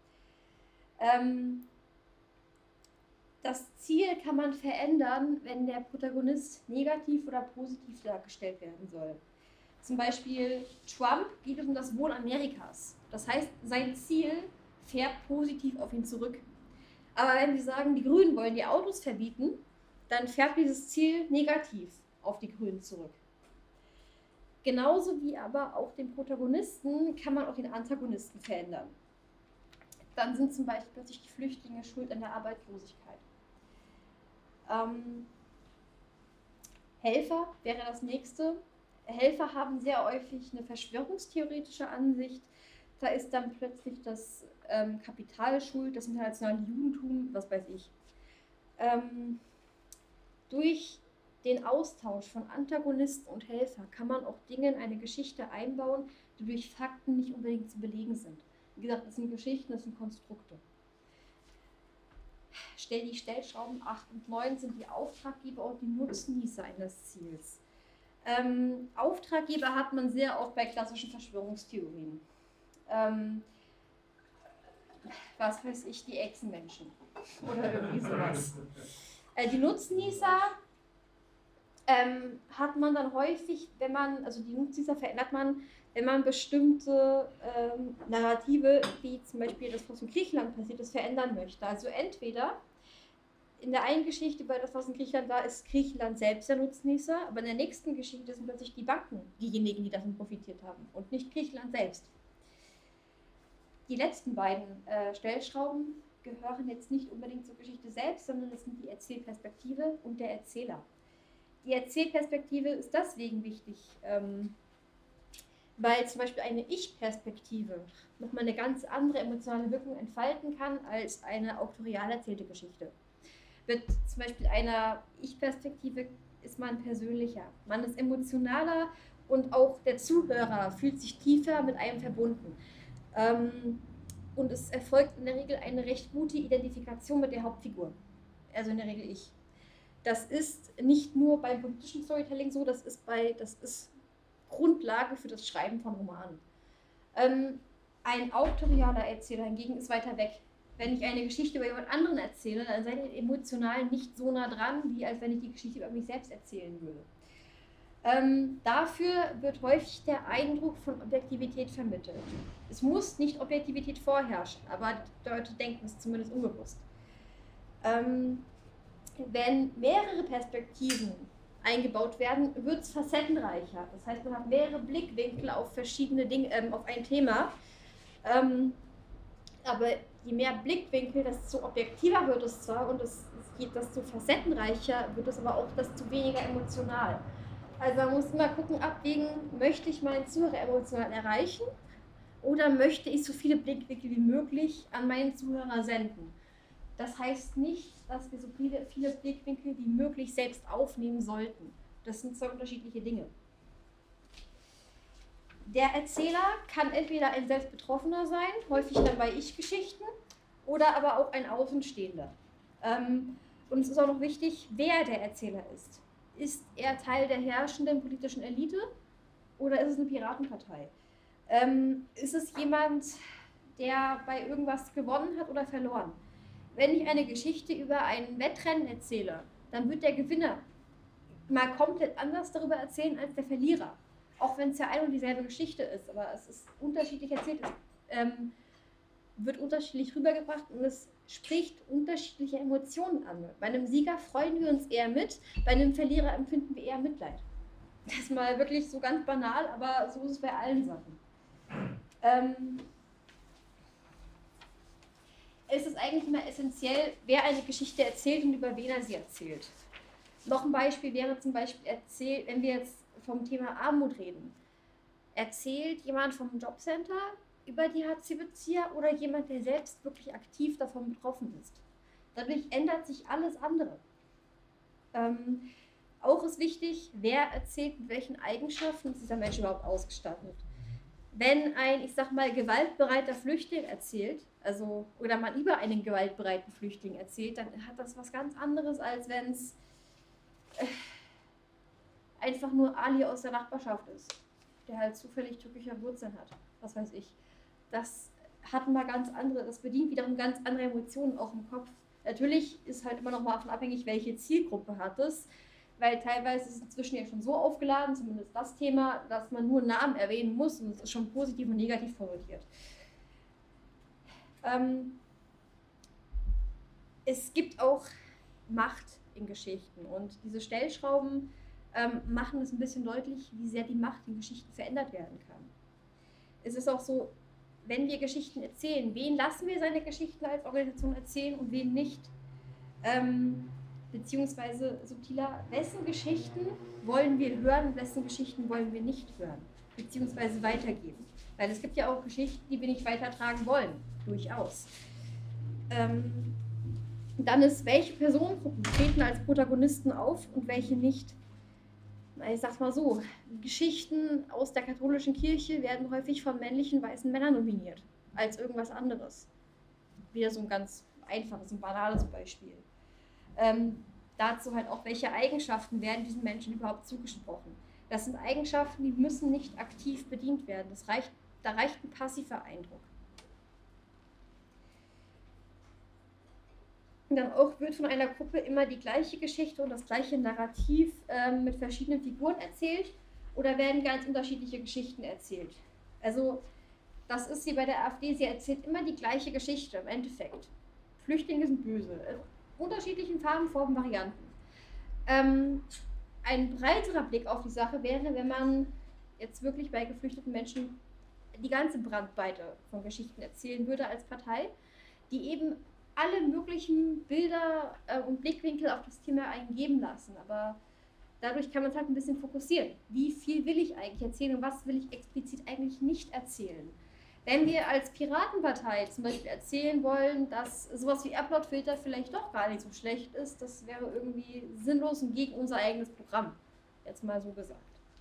[SPEAKER 1] Ähm, das Ziel kann man verändern, wenn der Protagonist negativ oder positiv dargestellt werden soll. Zum Beispiel Trump geht es um das Wohl Amerikas. Das heißt, sein Ziel fährt positiv auf ihn zurück. Aber wenn wir sagen, die Grünen wollen die Autos verbieten, dann fährt dieses Ziel negativ auf die Grünen zurück. Genauso wie aber auch den Protagonisten kann man auch den Antagonisten verändern. Dann sind zum Beispiel plötzlich die Flüchtlinge schuld an der Arbeitslosigkeit. Ähm, Helfer wäre das nächste. Helfer haben sehr häufig eine verschwörungstheoretische Ansicht. Da ist dann plötzlich das ähm, Kapital schuld, das internationale Judentum, was weiß ich. Ähm, durch den Austausch von Antagonisten und Helfer kann man auch Dinge in eine Geschichte einbauen, die durch Fakten nicht unbedingt zu belegen sind. Wie gesagt, das sind Geschichten, das sind Konstrukte. Die Stellschrauben acht und neun sind die Auftraggeber und die Nutznießer eines Ziels. Ähm, Auftraggeber hat man sehr oft bei klassischen Verschwörungstheorien. Ähm, was weiß ich, die Echsenmenschen oder irgendwie sowas. Äh, die Nutznießer ähm, hat man dann häufig, wenn man, also die Nutznießer verändert man, wenn man bestimmte ähm, Narrative, wie zum Beispiel das, was in Griechenland passiert ist, verändern möchte. Also entweder in der einen Geschichte, bei das, was in Griechenland war, ist Griechenland selbst der Nutznießer, aber in der nächsten Geschichte sind plötzlich die Banken diejenigen, die davon profitiert haben und nicht Griechenland selbst. Die letzten beiden äh, Stellschrauben gehören jetzt nicht unbedingt zur Geschichte selbst, sondern es sind die Erzählperspektive und der Erzähler. Die Erzählperspektive ist deswegen wichtig, ähm, weil zum Beispiel eine Ich-Perspektive nochmal eine ganz andere emotionale Wirkung entfalten kann als eine autorial erzählte Geschichte. Wird zum Beispiel einer Ich-Perspektive ist man persönlicher, man ist emotionaler und auch der Zuhörer fühlt sich tiefer mit einem verbunden. Ähm, und es erfolgt in der Regel eine recht gute Identifikation mit der Hauptfigur, also in der Regel ich. Das ist nicht nur beim politischen Storytelling so, das ist, bei, das ist Grundlage für das Schreiben von Romanen. Ähm, ein autorialer Erzähler hingegen ist weiter weg. Wenn ich eine Geschichte über jemand anderen erzähle, dann seid ihr emotional nicht so nah dran, wie als wenn ich die Geschichte über mich selbst erzählen würde. Ähm, dafür wird häufig der Eindruck von Objektivität vermittelt. Es muss nicht Objektivität vorherrschen, aber die Leute denken es zumindest unbewusst. Ähm, wenn mehrere Perspektiven eingebaut werden, wird es facettenreicher. Das heißt, man hat mehrere Blickwinkel auf verschiedene Dinge, ähm, auf ein Thema. Ähm, aber je mehr Blickwinkel, desto objektiver wird es zwar und es, es geht, desto facettenreicher wird es aber auch, desto weniger emotional. Also man muss immer gucken, abwägen, möchte ich meinen Zuhörer emotional erreichen oder möchte ich so viele Blickwinkel wie möglich an meinen Zuhörer senden. Das heißt nicht, dass wir so viele, viele Blickwinkel wie möglich wirklich selbst aufnehmen sollten. Das sind zwei unterschiedliche Dinge. Der Erzähler kann entweder ein Selbstbetroffener sein, häufig dann bei Ich-Geschichten, oder aber auch ein Außenstehender. Ähm, und es ist auch noch wichtig, wer der Erzähler ist. Ist er Teil der herrschenden politischen Elite oder ist es eine Piratenpartei? Ähm, ist es jemand, der bei irgendwas gewonnen hat oder verloren? Wenn ich eine Geschichte über ein Wettrennen erzähle, dann wird der Gewinner mal komplett anders darüber erzählen als der Verlierer. Auch wenn es ja ein und dieselbe Geschichte ist, aber es ist unterschiedlich erzählt, es ähm, wird unterschiedlich rübergebracht und es spricht unterschiedliche Emotionen an. Bei einem Sieger freuen wir uns eher mit, bei einem Verlierer empfinden wir eher Mitleid. Das ist mal wirklich so ganz banal, aber so ist es bei allen Sachen. Ähm, es ist eigentlich immer essentiell, wer eine Geschichte erzählt und über wen er sie erzählt. Noch ein Beispiel wäre zum Beispiel, erzählt, wenn wir jetzt vom Thema Armut reden. Erzählt jemand vom Jobcenter über die Hartz-vier-Bezieher oder jemand, der selbst wirklich aktiv davon betroffen ist? Dadurch ändert sich alles andere. Ähm, auch ist wichtig, wer erzählt, mit welchen Eigenschaften ist dieser Mensch überhaupt ausgestattet. Wenn ein, ich sag mal, gewaltbereiter Flüchtling erzählt, also, oder man über einen gewaltbereiten Flüchtling erzählt, dann hat das was ganz anderes, als wenn es äh, einfach nur Ali aus der Nachbarschaft ist, der halt zufällig türkische Wurzeln hat, was weiß ich. Das hat mal ganz andere, das bedient wiederum ganz andere Emotionen auch im Kopf. Natürlich ist halt immer noch mal davon abhängig, welche Zielgruppe hat es, weil teilweise ist es inzwischen ja schon so aufgeladen, zumindest das Thema, dass man nur Namen erwähnen muss und es ist schon positiv und negativ formuliert. Ähm, es gibt auch Macht in Geschichten und diese Stellschrauben ähm, machen es ein bisschen deutlich, wie sehr die Macht in Geschichten verändert werden kann. Es ist auch so, wenn wir Geschichten erzählen, wen lassen wir seine Geschichten als Organisation erzählen und wen nicht? Ähm, beziehungsweise subtiler, wessen Geschichten wollen wir hören und wessen Geschichten wollen wir nicht hören, beziehungsweise weitergeben. Weil es gibt ja auch Geschichten, die wir nicht weitertragen wollen, durchaus. Ähm, dann ist, welche Personengruppen treten als Protagonisten auf und welche nicht. Ich sag's mal so, Geschichten aus der katholischen Kirche werden häufig von männlichen weißen Männern nominiert, als irgendwas anderes. Wieder so ein ganz einfaches, ein banales Beispiel. Ähm, dazu halt auch, welche Eigenschaften werden diesen Menschen überhaupt zugesprochen. Das sind Eigenschaften, die müssen nicht aktiv bedient werden. Das reicht, da reicht ein passiver Eindruck. Und dann auch wird von einer Gruppe immer die gleiche Geschichte und das gleiche Narrativ ähm, mit verschiedenen Figuren erzählt oder werden ganz unterschiedliche Geschichten erzählt. Also das ist sie bei der AfD, sie erzählt immer die gleiche Geschichte im Endeffekt. Flüchtlinge sind böse. Unterschiedlichen Farben, Formen, Varianten. Ähm, ein breiterer Blick auf die Sache wäre, wenn man jetzt wirklich bei geflüchteten Menschen die ganze Bandbreite von Geschichten erzählen würde als Partei, die eben alle möglichen Bilder äh, und Blickwinkel auf das Thema eingeben lassen. Aber dadurch kann man es halt ein bisschen fokussieren. Wie viel will ich eigentlich erzählen und was will ich explizit eigentlich nicht erzählen? Wenn wir als Piratenpartei zum Beispiel erzählen wollen, dass sowas wie Upload-Filter vielleicht doch gar nicht so schlecht ist, das wäre irgendwie sinnlos und gegen unser eigenes Programm. Jetzt mal so gesagt.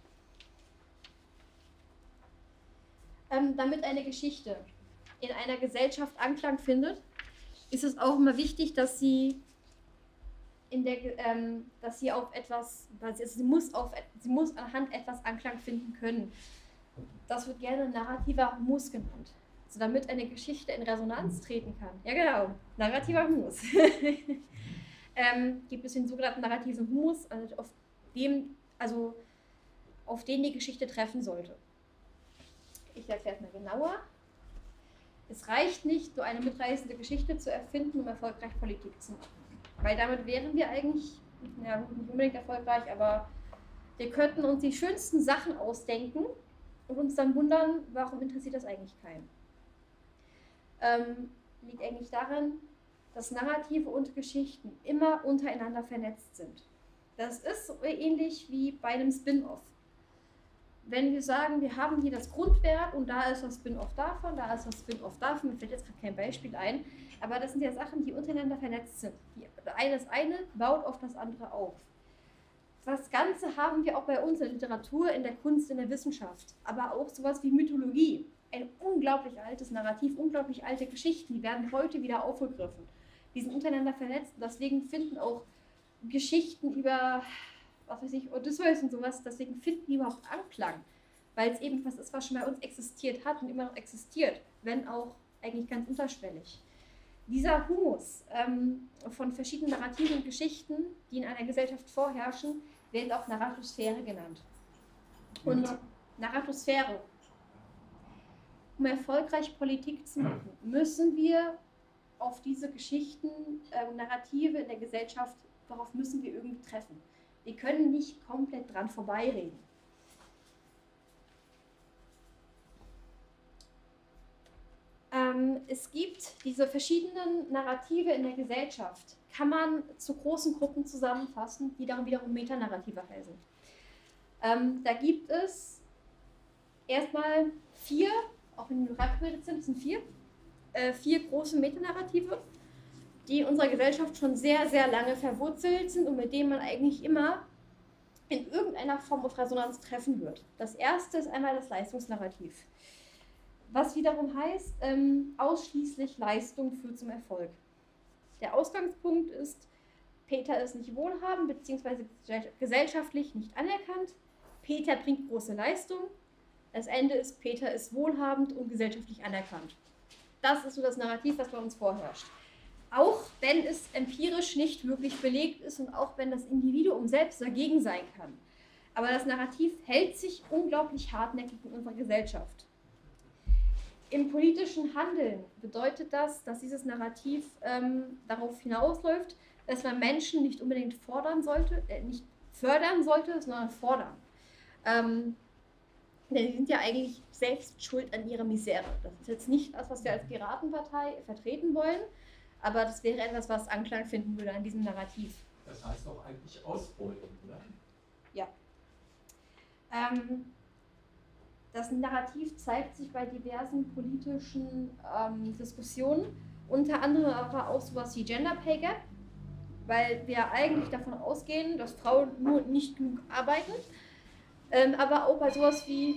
[SPEAKER 1] Ähm, damit eine Geschichte in einer Gesellschaft Anklang findet, ist es auch immer wichtig, dass sie in der, ähm, dass sie auf etwas, also sie muss auf, sie muss anhand etwas Anklang finden können. Das wird gerne narrativer Humus genannt. Also damit eine Geschichte in Resonanz treten kann. Ja genau, narrativer Humus. ähm, gibt es den sogenannten narrativen Humus, also auf dem, also auf den die Geschichte treffen sollte. Ich erkläre es mal genauer. Es reicht nicht, so eine mitreißende Geschichte zu erfinden, um erfolgreich Politik zu machen. Weil damit wären wir eigentlich, ja, nicht unbedingt erfolgreich, aber wir könnten uns die schönsten Sachen ausdenken und uns dann wundern, warum interessiert das eigentlich keinen. Ähm, liegt eigentlich daran, dass Narrative und Geschichten immer untereinander vernetzt sind. Das ist so ähnlich wie bei einem Spin-off. wenn wir sagen, wir haben hier das Grundwerk und da ist das Spin-off davon, da ist das Spin-off davon, mir fällt jetzt gerade kein Beispiel ein, aber das sind ja Sachen, die untereinander vernetzt sind. Die, das eine baut auf das andere auf. Das Ganze haben wir auch bei uns in der Literatur, in der Kunst, in der Wissenschaft, aber auch sowas wie Mythologie. Ein unglaublich altes Narrativ, unglaublich alte Geschichten, die werden heute wieder aufgegriffen. Die sind untereinander vernetzt und deswegen finden auch Geschichten über, was weiß ich, Odysseus und sowas, deswegen finden die überhaupt Anklang, weil es eben was ist, was schon bei uns existiert hat und immer noch existiert, wenn auch eigentlich ganz unterschwellig. Dieser Humus ähm, von verschiedenen Narrativen und Geschichten, die in einer Gesellschaft vorherrschen, wird auch Narratosphäre genannt. Und Narratosphäre, um erfolgreich Politik zu machen, müssen wir auf diese Geschichten, äh, Narrative in der Gesellschaft, darauf müssen wir irgendwie treffen. Wir können nicht komplett dran vorbeireden. Ähm, es gibt diese verschiedenen Narrative in der Gesellschaft, kann man zu großen Gruppen zusammenfassen, die dann wiederum Metanarrative heißen. Ähm, da gibt es erstmal vier, auch wenn die abgebildet sind, sind vier, äh, vier große Metanarrative, die in unserer Gesellschaft schon sehr, sehr lange verwurzelt sind und mit denen man eigentlich immer in irgendeiner Form auf Resonanz treffen wird. Das erste ist einmal das Leistungsnarrativ, was wiederum heißt, ähm, ausschließlich Leistung führt zum Erfolg. Der Ausgangspunkt ist, Peter ist nicht wohlhabend bzw. gesellschaftlich nicht anerkannt, Peter bringt große Leistung, das Ende ist, Peter ist wohlhabend und gesellschaftlich anerkannt. Das ist so das Narrativ, was bei uns vorherrscht. Auch wenn es empirisch nicht wirklich belegt ist und auch wenn das Individuum selbst dagegen sein kann. Aber das Narrativ hält sich unglaublich hartnäckig in unserer Gesellschaft. Im politischen Handeln bedeutet das, dass dieses Narrativ ähm, darauf hinausläuft, dass man Menschen nicht unbedingt fordern sollte, äh, nicht fördern sollte, sondern fordern. Ähm, denn die sind ja eigentlich selbst schuld an ihrer Misere. Das ist jetzt nicht das, was wir als Piratenpartei vertreten wollen, aber das wäre etwas, was Anklang finden würde an diesem Narrativ.
[SPEAKER 2] Das heißt doch eigentlich ausbeuten, oder?
[SPEAKER 1] Ja. Ähm, das Narrativ zeigt sich bei diversen politischen ähm, Diskussionen, unter anderem aber auch sowas wie Gender Pay Gap, weil wir eigentlich davon ausgehen, dass Frauen nur nicht genug arbeiten, ähm, aber auch bei sowas wie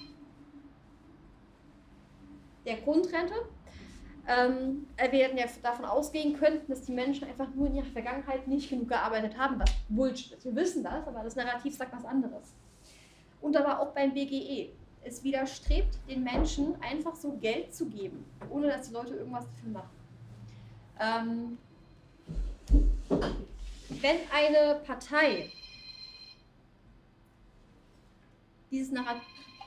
[SPEAKER 1] der Grundrente. Ähm, wir ja davon ausgehen könnten, dass die Menschen einfach nur in ihrer Vergangenheit nicht genug gearbeitet haben, was Bullshit ist. Wir wissen das, aber das Narrativ sagt was anderes. Und aber auch beim B G E. Es widerstrebt den Menschen, einfach so Geld zu geben, ohne dass die Leute irgendwas dafür machen. Ähm, wenn eine Partei dieses Narrativ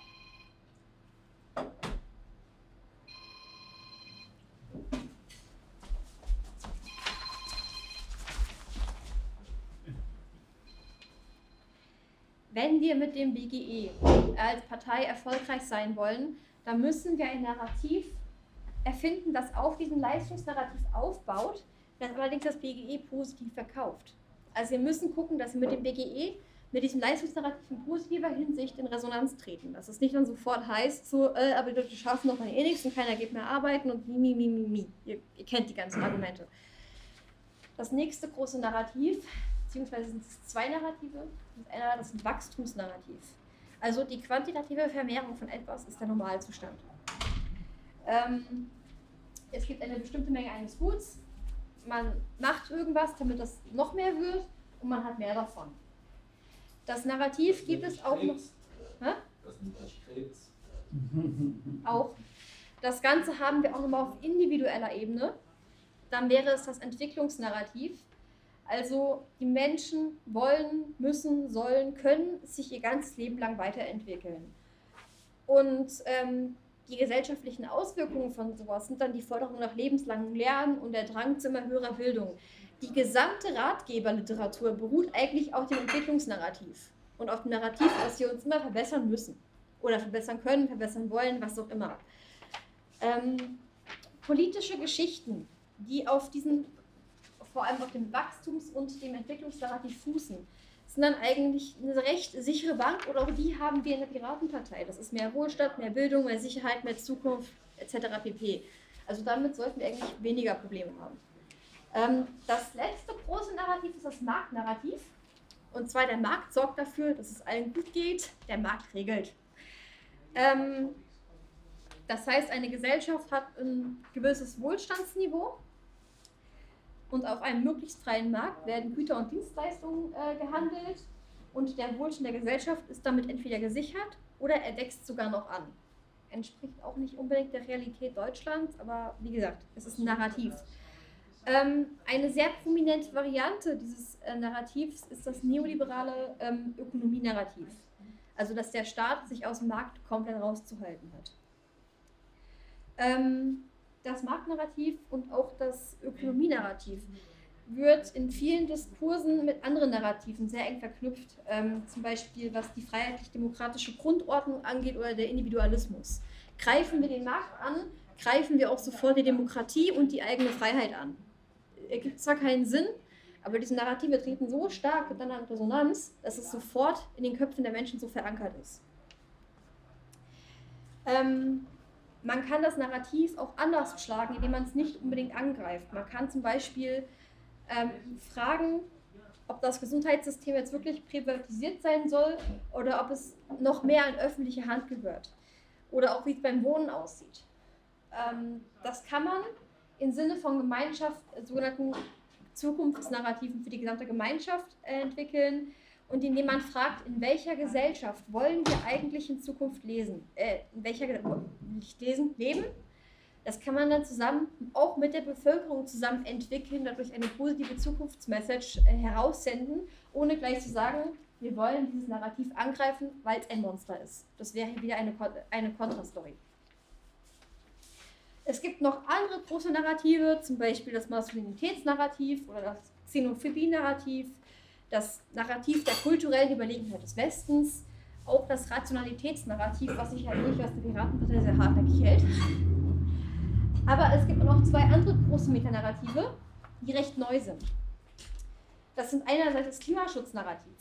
[SPEAKER 1] Wenn wir mit dem B G E als Partei erfolgreich sein wollen, dann müssen wir ein Narrativ erfinden, das auf diesem Leistungsnarrativ aufbaut, das allerdings das B G E positiv verkauft. Also wir müssen gucken, dass wir mit dem B G E, mit diesem Leistungsnarrativ in positiver Hinsicht in Resonanz treten. Dass es nicht dann sofort heißt, so, äh, aber die Leute schaffen doch mal eh nichts und keiner geht mehr arbeiten und mi, mi, mi, mi, mi. Ihr, ihr kennt die ganzen Argumente. Das nächste große Narrativ, beziehungsweise sind es zwei Narrative, das eine das ist ein Wachstumsnarrativ. Also die quantitative Vermehrung von etwas ist der Normalzustand. Ähm, es gibt eine bestimmte Menge eines Guts, man macht irgendwas, damit das noch mehr wird und man hat mehr davon. Das Narrativ gibt es auch noch. Hä?
[SPEAKER 2] Das nennt sich Krebs.
[SPEAKER 1] Auch. Das Ganze haben wir auch nochmal auf individueller Ebene. Dann wäre es das Entwicklungsnarrativ. Also die Menschen wollen, müssen, sollen, können sich ihr ganzes Leben lang weiterentwickeln. Und ähm, die gesellschaftlichen Auswirkungen von sowas sind dann die Forderung nach lebenslangem Lernen und der Drang zu immer höherer Bildung. Die gesamte Ratgeberliteratur beruht eigentlich auf dem Entwicklungsnarrativ und auf dem Narrativ, dass wir uns immer verbessern müssen oder verbessern können, verbessern wollen, was auch immer. Ähm, politische Geschichten, die auf diesen, vor allem auf dem Wachstums- und dem Entwicklungsnarrativ fußen, sind dann eigentlich eine recht sichere Bank oder auch die haben wir in der Piratenpartei. Das ist mehr Wohlstand, mehr Bildung, mehr Sicherheit, mehr Zukunft et cetera pp. Also damit sollten wir eigentlich weniger Probleme haben. Ähm, das letzte große Narrativ ist das Marktnarrativ. Und zwar der Markt sorgt dafür, dass es allen gut geht, der Markt regelt. Ähm, das heißt, eine Gesellschaft hat ein gewisses Wohlstandsniveau und auf einem möglichst freien Markt werden Güter und Dienstleistungen äh, gehandelt und der Wohlstand der Gesellschaft ist damit entweder gesichert oder er wächst sogar noch an. Entspricht auch nicht unbedingt der Realität Deutschlands, aber wie gesagt, es ist ein Narrativ. Ähm, eine sehr prominente Variante dieses äh, Narrativs ist das neoliberale ähm, Ökonomienarrativ. Also, dass der Staat sich aus dem Markt komplett rauszuhalten hat. Ähm, das Marktnarrativ und auch das Ökonomienarrativ wird in vielen Diskursen mit anderen Narrativen sehr eng verknüpft. Ähm, zum Beispiel, was die freiheitlich-demokratische Grundordnung angeht oder der Individualismus. Greifen wir den Markt an, greifen wir auch sofort die Demokratie und die eigene Freiheit an. Ergibt zwar keinen Sinn, aber diese Narrative treten so stark miteinander in Resonanz, dass es sofort in den Köpfen der Menschen so verankert ist. Ähm, man kann das Narrativ auch anders schlagen, indem man es nicht unbedingt angreift. Man kann zum Beispiel ähm, fragen, ob das Gesundheitssystem jetzt wirklich privatisiert sein soll oder ob es noch mehr in öffentliche Hand gehört. Oder auch wie es beim Wohnen aussieht. Ähm, das kann man im Sinne von Gemeinschaft, sogenannten Zukunftsnarrativen für die gesamte Gemeinschaft äh, entwickeln und indem man fragt, in welcher Gesellschaft wollen wir eigentlich in Zukunft lesen, äh, in welcher nicht lesen, leben. Das kann man dann zusammen auch mit der Bevölkerung zusammen entwickeln, dadurch eine positive Zukunftsmessage äh, heraussenden, ohne gleich zu sagen, wir wollen dieses Narrativ angreifen, weil es ein Monster ist. Das wäre wieder eine, eine Kontrastory. Es gibt noch andere große Narrative, zum Beispiel das Maskulinitätsnarrativ oder das Xenophobie-Narrativ, das Narrativ der kulturellen Überlegenheit des Westens, auch das Rationalitätsnarrativ, was sich halt nicht aus der Piratenpartei sehr hartnäckig hält. Aber es gibt auch noch zwei andere große Metanarrative, die recht neu sind. Das sind einerseits das Klimaschutznarrativ.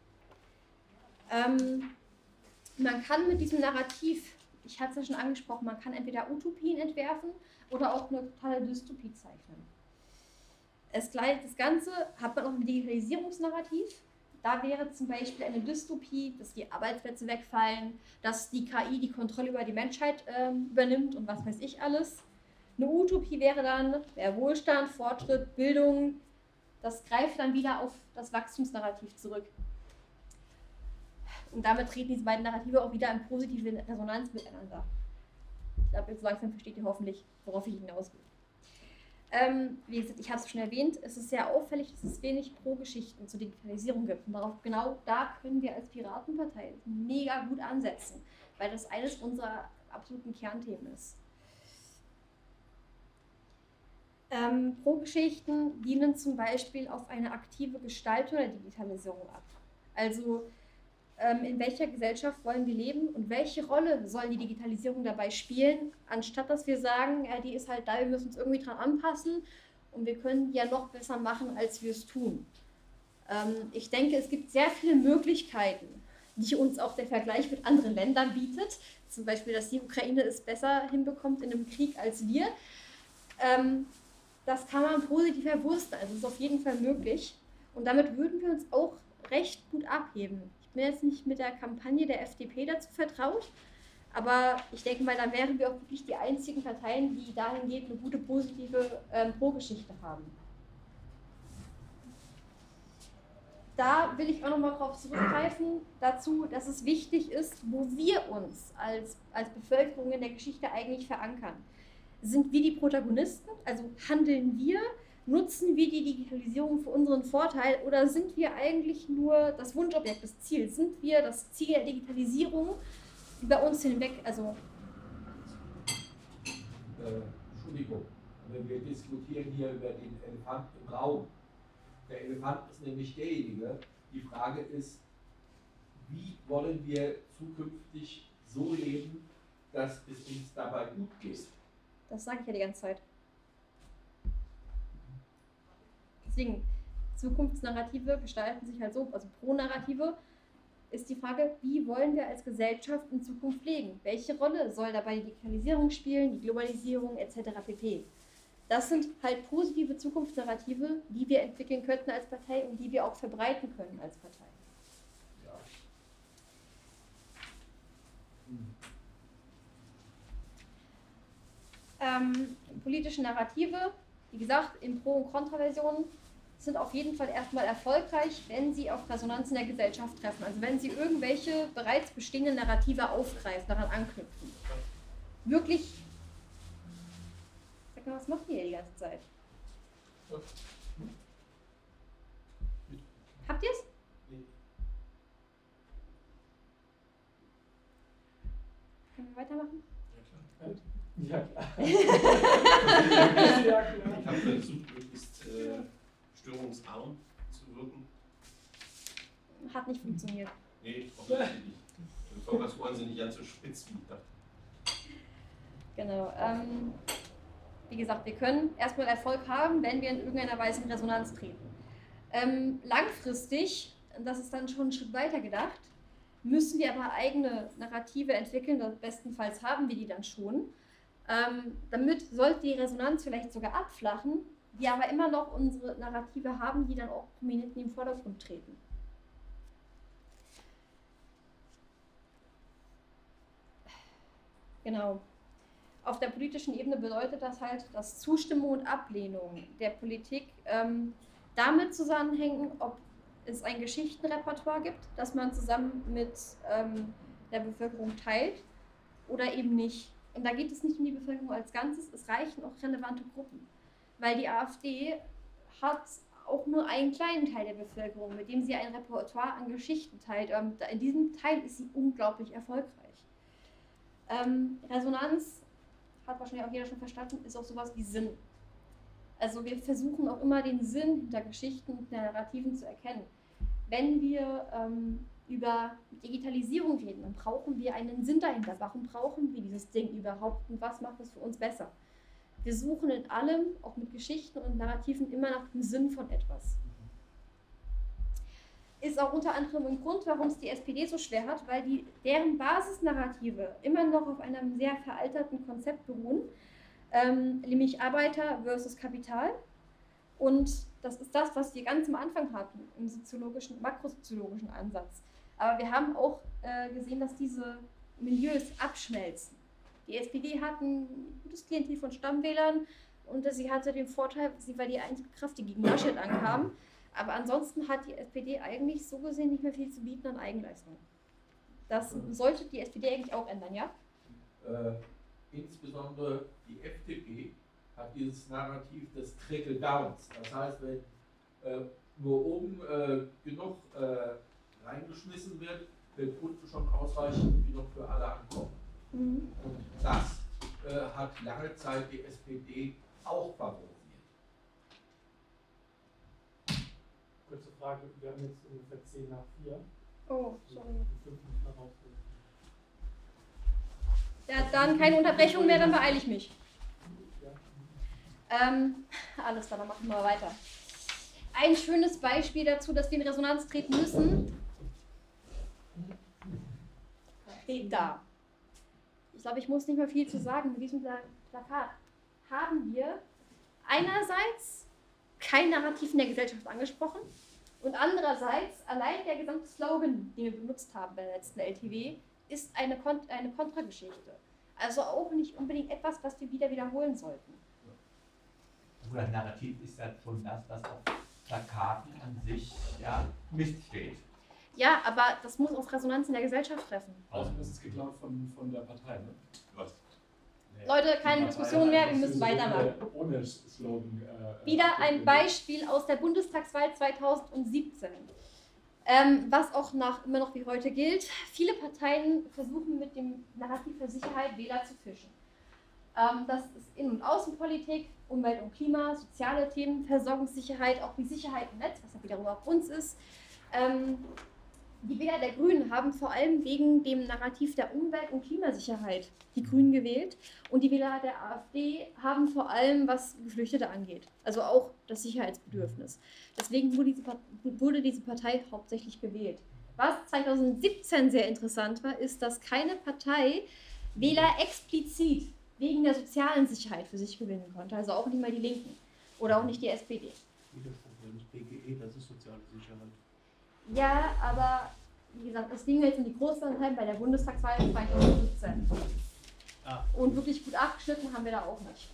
[SPEAKER 1] Ähm, man kann mit diesem Narrativ, ich hatte es ja schon angesprochen, man kann entweder Utopien entwerfen oder auch eine totale Dystopie zeichnen. Es, das Ganze hat man auch im Digitalisierungsnarrativ. Da wäre zum Beispiel eine Dystopie, dass die Arbeitsplätze wegfallen, dass die K I die Kontrolle über die Menschheit äh, übernimmt und was weiß ich alles. Eine Utopie wäre dann der Wohlstand, Fortschritt, Bildung. Das greift dann wieder auf das Wachstumsnarrativ zurück. Und damit treten diese beiden Narrative auch wieder in positive Resonanz miteinander. Ich glaube, jetzt langsam versteht ihr hoffentlich, worauf ich hinaus will. Ähm, wie gesagt, ich habe es schon erwähnt, es ist sehr auffällig, dass es wenig Pro-Geschichten zur Digitalisierung gibt. Und darauf, genau da können wir als Piratenpartei mega gut ansetzen, weil das eines unserer absoluten Kernthemen ist. Ähm, Pro-Geschichten dienen zum Beispiel auf eine aktive Gestaltung der Digitalisierung ab. Also ähm, in welcher Gesellschaft wollen wir leben und welche Rolle soll die Digitalisierung dabei spielen, anstatt dass wir sagen, ja, die ist halt da, wir müssen uns irgendwie dran anpassen und wir können die ja noch besser machen, als wir es tun. Ähm, ich denke, es gibt sehr viele Möglichkeiten, die uns auch der Vergleich mit anderen Ländern bietet. Zum Beispiel, dass die Ukraine es besser hinbekommt in einem Krieg als wir. Ähm, das kann man positiv verwursten, also es ist auf jeden Fall möglich. Und damit würden wir uns auch recht gut abheben. Ich bin jetzt nicht mit der Kampagne der F D P dazu vertraut, aber ich denke mal, dann wären wir auch wirklich die einzigen Parteien, die dahingehend eine gute, positive ähm, Pro-Geschichte haben. Da will ich auch nochmal darauf zurückgreifen, dazu, dass es wichtig ist, wo wir uns als, als Bevölkerung in der Geschichte eigentlich verankern. Sind wir die Protagonisten, also handeln wir, nutzen wir die Digitalisierung für unseren Vorteil oder sind wir eigentlich nur das Wunschobjekt, das Ziel? Sind wir das Ziel der Digitalisierung über uns hinweg? Also
[SPEAKER 2] äh, Entschuldigung, aber wir diskutieren hier über den Elefant im Raum. Der Elefant ist nämlich derjenige, die Frage ist, wie wollen wir zukünftig so leben, dass es uns dabei gut geht?
[SPEAKER 1] Das sage ich ja die ganze Zeit. Deswegen, Zukunftsnarrative gestalten sich halt so, also Pro-Narrative, ist die Frage, wie wollen wir als Gesellschaft in Zukunft leben? Welche Rolle soll dabei die Digitalisierung spielen, die Globalisierung et cetera pp. Das sind halt positive Zukunftsnarrative, die wir entwickeln könnten als Partei und die wir auch verbreiten können als Partei.
[SPEAKER 2] Ja.
[SPEAKER 1] Ähm, politische Narrative, wie gesagt, in Pro- und Kontraversionen, sind auf jeden Fall erstmal erfolgreich, wenn sie auf Resonanz in der Gesellschaft treffen. Also wenn sie irgendwelche bereits bestehenden Narrative aufgreifen, daran anknüpfen. Wirklich. Sag mal, was macht ihr die ganze Zeit? Habt ihr es? Können wir weitermachen?
[SPEAKER 7] Ja, klar.
[SPEAKER 6] Ja, klar. Ich habe versucht, möglichst äh, störungsarm zu wirken.
[SPEAKER 1] Hat nicht funktioniert.
[SPEAKER 6] Nee, offensichtlich nicht. Die Focus-Ohren sind nicht ganz so spitz, wie ich dachte.
[SPEAKER 1] Genau. Ähm, wie gesagt, wir können erstmal Erfolg haben, wenn wir in irgendeiner Weise in Resonanz treten. Ähm, langfristig, das ist dann schon einen Schritt weiter gedacht, müssen wir aber eigene Narrative entwickeln, das bestenfalls haben wir die dann schon. Ähm, damit sollte die Resonanz vielleicht sogar abflachen, wir aber immer noch unsere Narrative haben, die dann auch prominent in den Vordergrund treten. Genau. Auf der politischen Ebene bedeutet das halt, dass Zustimmung und Ablehnung der Politik ähm, damit zusammenhängen, ob es ein Geschichtenrepertoire gibt, das man zusammen mit ähm, der Bevölkerung teilt oder eben nicht. Und da geht es nicht um die Bevölkerung als Ganzes, es reichen auch relevante Gruppen. Weil die AfD hat auch nur einen kleinen Teil der Bevölkerung, mit dem sie ein Repertoire an Geschichten teilt. Und in diesem Teil ist sie unglaublich erfolgreich. Ähm, Resonanz, hat wahrscheinlich auch jeder schon verstanden, ist auch sowas wie Sinn. Also wir versuchen auch immer den Sinn hinter Geschichten und Narrativen zu erkennen. Wenn wir ähm, über Digitalisierung reden, dann brauchen wir einen Sinn dahinter. Warum brauchen wir dieses Ding überhaupt und was macht es für uns besser? Wir suchen in allem, auch mit Geschichten und Narrativen, immer nach dem Sinn von etwas. Ist auch unter anderem ein Grund, warum es die S P D so schwer hat, weil die, deren Basisnarrative immer noch auf einem sehr veralterten Konzept beruhen, ähm, nämlich Arbeiter versus Kapital. Und das ist das, was wir ganz am Anfang hatten, im soziologischen, makrosoziologischen Ansatz. Aber wir haben auch äh, gesehen, dass diese Milieus abschmelzen. Die S P D hat ein gutes Klientel von Stammwählern und sie hatte den Vorteil, sie war die einzige Kraft, die gegen Laschet ankam. Aber ansonsten hat die S P D eigentlich so gesehen nicht mehr viel zu bieten an Eigenleistung. Das sollte die S P D eigentlich auch ändern, ja?
[SPEAKER 2] Äh, insbesondere die F D P hat dieses Narrativ des Trickle-Downs. Das heißt, wenn äh, nur oben äh, genug äh, reingeschmissen wird, wird unten schon ausreichend genug für alle ankommen.
[SPEAKER 1] Mhm.
[SPEAKER 2] Und das äh, hat lange Zeit die S P D auch favorisiert.
[SPEAKER 8] Kurze Frage, wir haben jetzt ungefähr zehn nach vier.
[SPEAKER 1] Oh, sorry.
[SPEAKER 8] Die fünf nicht mehr rausholen.
[SPEAKER 1] Ja, dann keine Unterbrechung mehr, dann beeile ich mich.
[SPEAKER 8] Ja.
[SPEAKER 1] Ähm, alles klar, dann machen wir weiter. Ein schönes Beispiel dazu, dass wir in Resonanz treten müssen, steht da. Ich glaube, ich muss nicht mehr viel zu sagen. Mit diesem Pla- Plakat haben wir einerseits kein Narrativ in der Gesellschaft angesprochen und andererseits allein der gesamte Slogan, den wir benutzt haben bei der letzten L T W, ist eine, Kont- eine Kontrageschichte. Also auch nicht unbedingt etwas, was wir wieder wiederholen sollten.
[SPEAKER 9] Oder Narrativ ist ja schon das, was auf Plakaten an sich ja misssteht.
[SPEAKER 1] Ja, aber das muss auf Resonanz in der Gesellschaft treffen.
[SPEAKER 7] Außerdem ist es geklaut von, von der Partei. Ne?
[SPEAKER 6] Was?
[SPEAKER 1] Leute, keine
[SPEAKER 7] Die
[SPEAKER 1] Diskussion
[SPEAKER 7] Partei
[SPEAKER 1] mehr,
[SPEAKER 7] hat
[SPEAKER 1] wir
[SPEAKER 7] einfach
[SPEAKER 1] müssen
[SPEAKER 7] so
[SPEAKER 1] weitermachen.
[SPEAKER 7] Ohne, ohne Slogan. Äh,
[SPEAKER 1] Wieder ein
[SPEAKER 7] abgebildet.
[SPEAKER 1] Beispiel aus der Bundestagswahl zweitausendsiebzehn. Ähm, was auch nach, immer noch wie heute gilt. Viele Parteien versuchen mit dem Narrativ für Sicherheit Wähler zu fischen. Ähm, das ist Innen- und Außenpolitik, Umwelt und Klima, soziale Themen, Versorgungssicherheit, auch die Sicherheit im Netz, was ja wiederum auch uns ist. Ähm, Die Wähler der Grünen haben vor allem wegen dem Narrativ der Umwelt- und Klimasicherheit die Grünen gewählt. Und die Wähler der AfD haben vor allem, was Geflüchtete angeht, also auch das Sicherheitsbedürfnis. Deswegen wurde diese, wurde diese Partei hauptsächlich gewählt. Was zweitausendsiebzehn sehr interessant war, ist, dass keine Partei Wähler explizit wegen der sozialen Sicherheit für sich gewinnen konnte. Also auch nicht mal die Linken oder auch nicht die S P D.
[SPEAKER 5] Das B G E, das ist soziale Sicherheit.
[SPEAKER 1] Ja, aber wie gesagt, das ging jetzt in die Großparteien bei der Bundestagswahl zweitausendsiebzehn.
[SPEAKER 5] Ah.
[SPEAKER 1] Und wirklich gut abgeschnitten haben wir da auch nicht.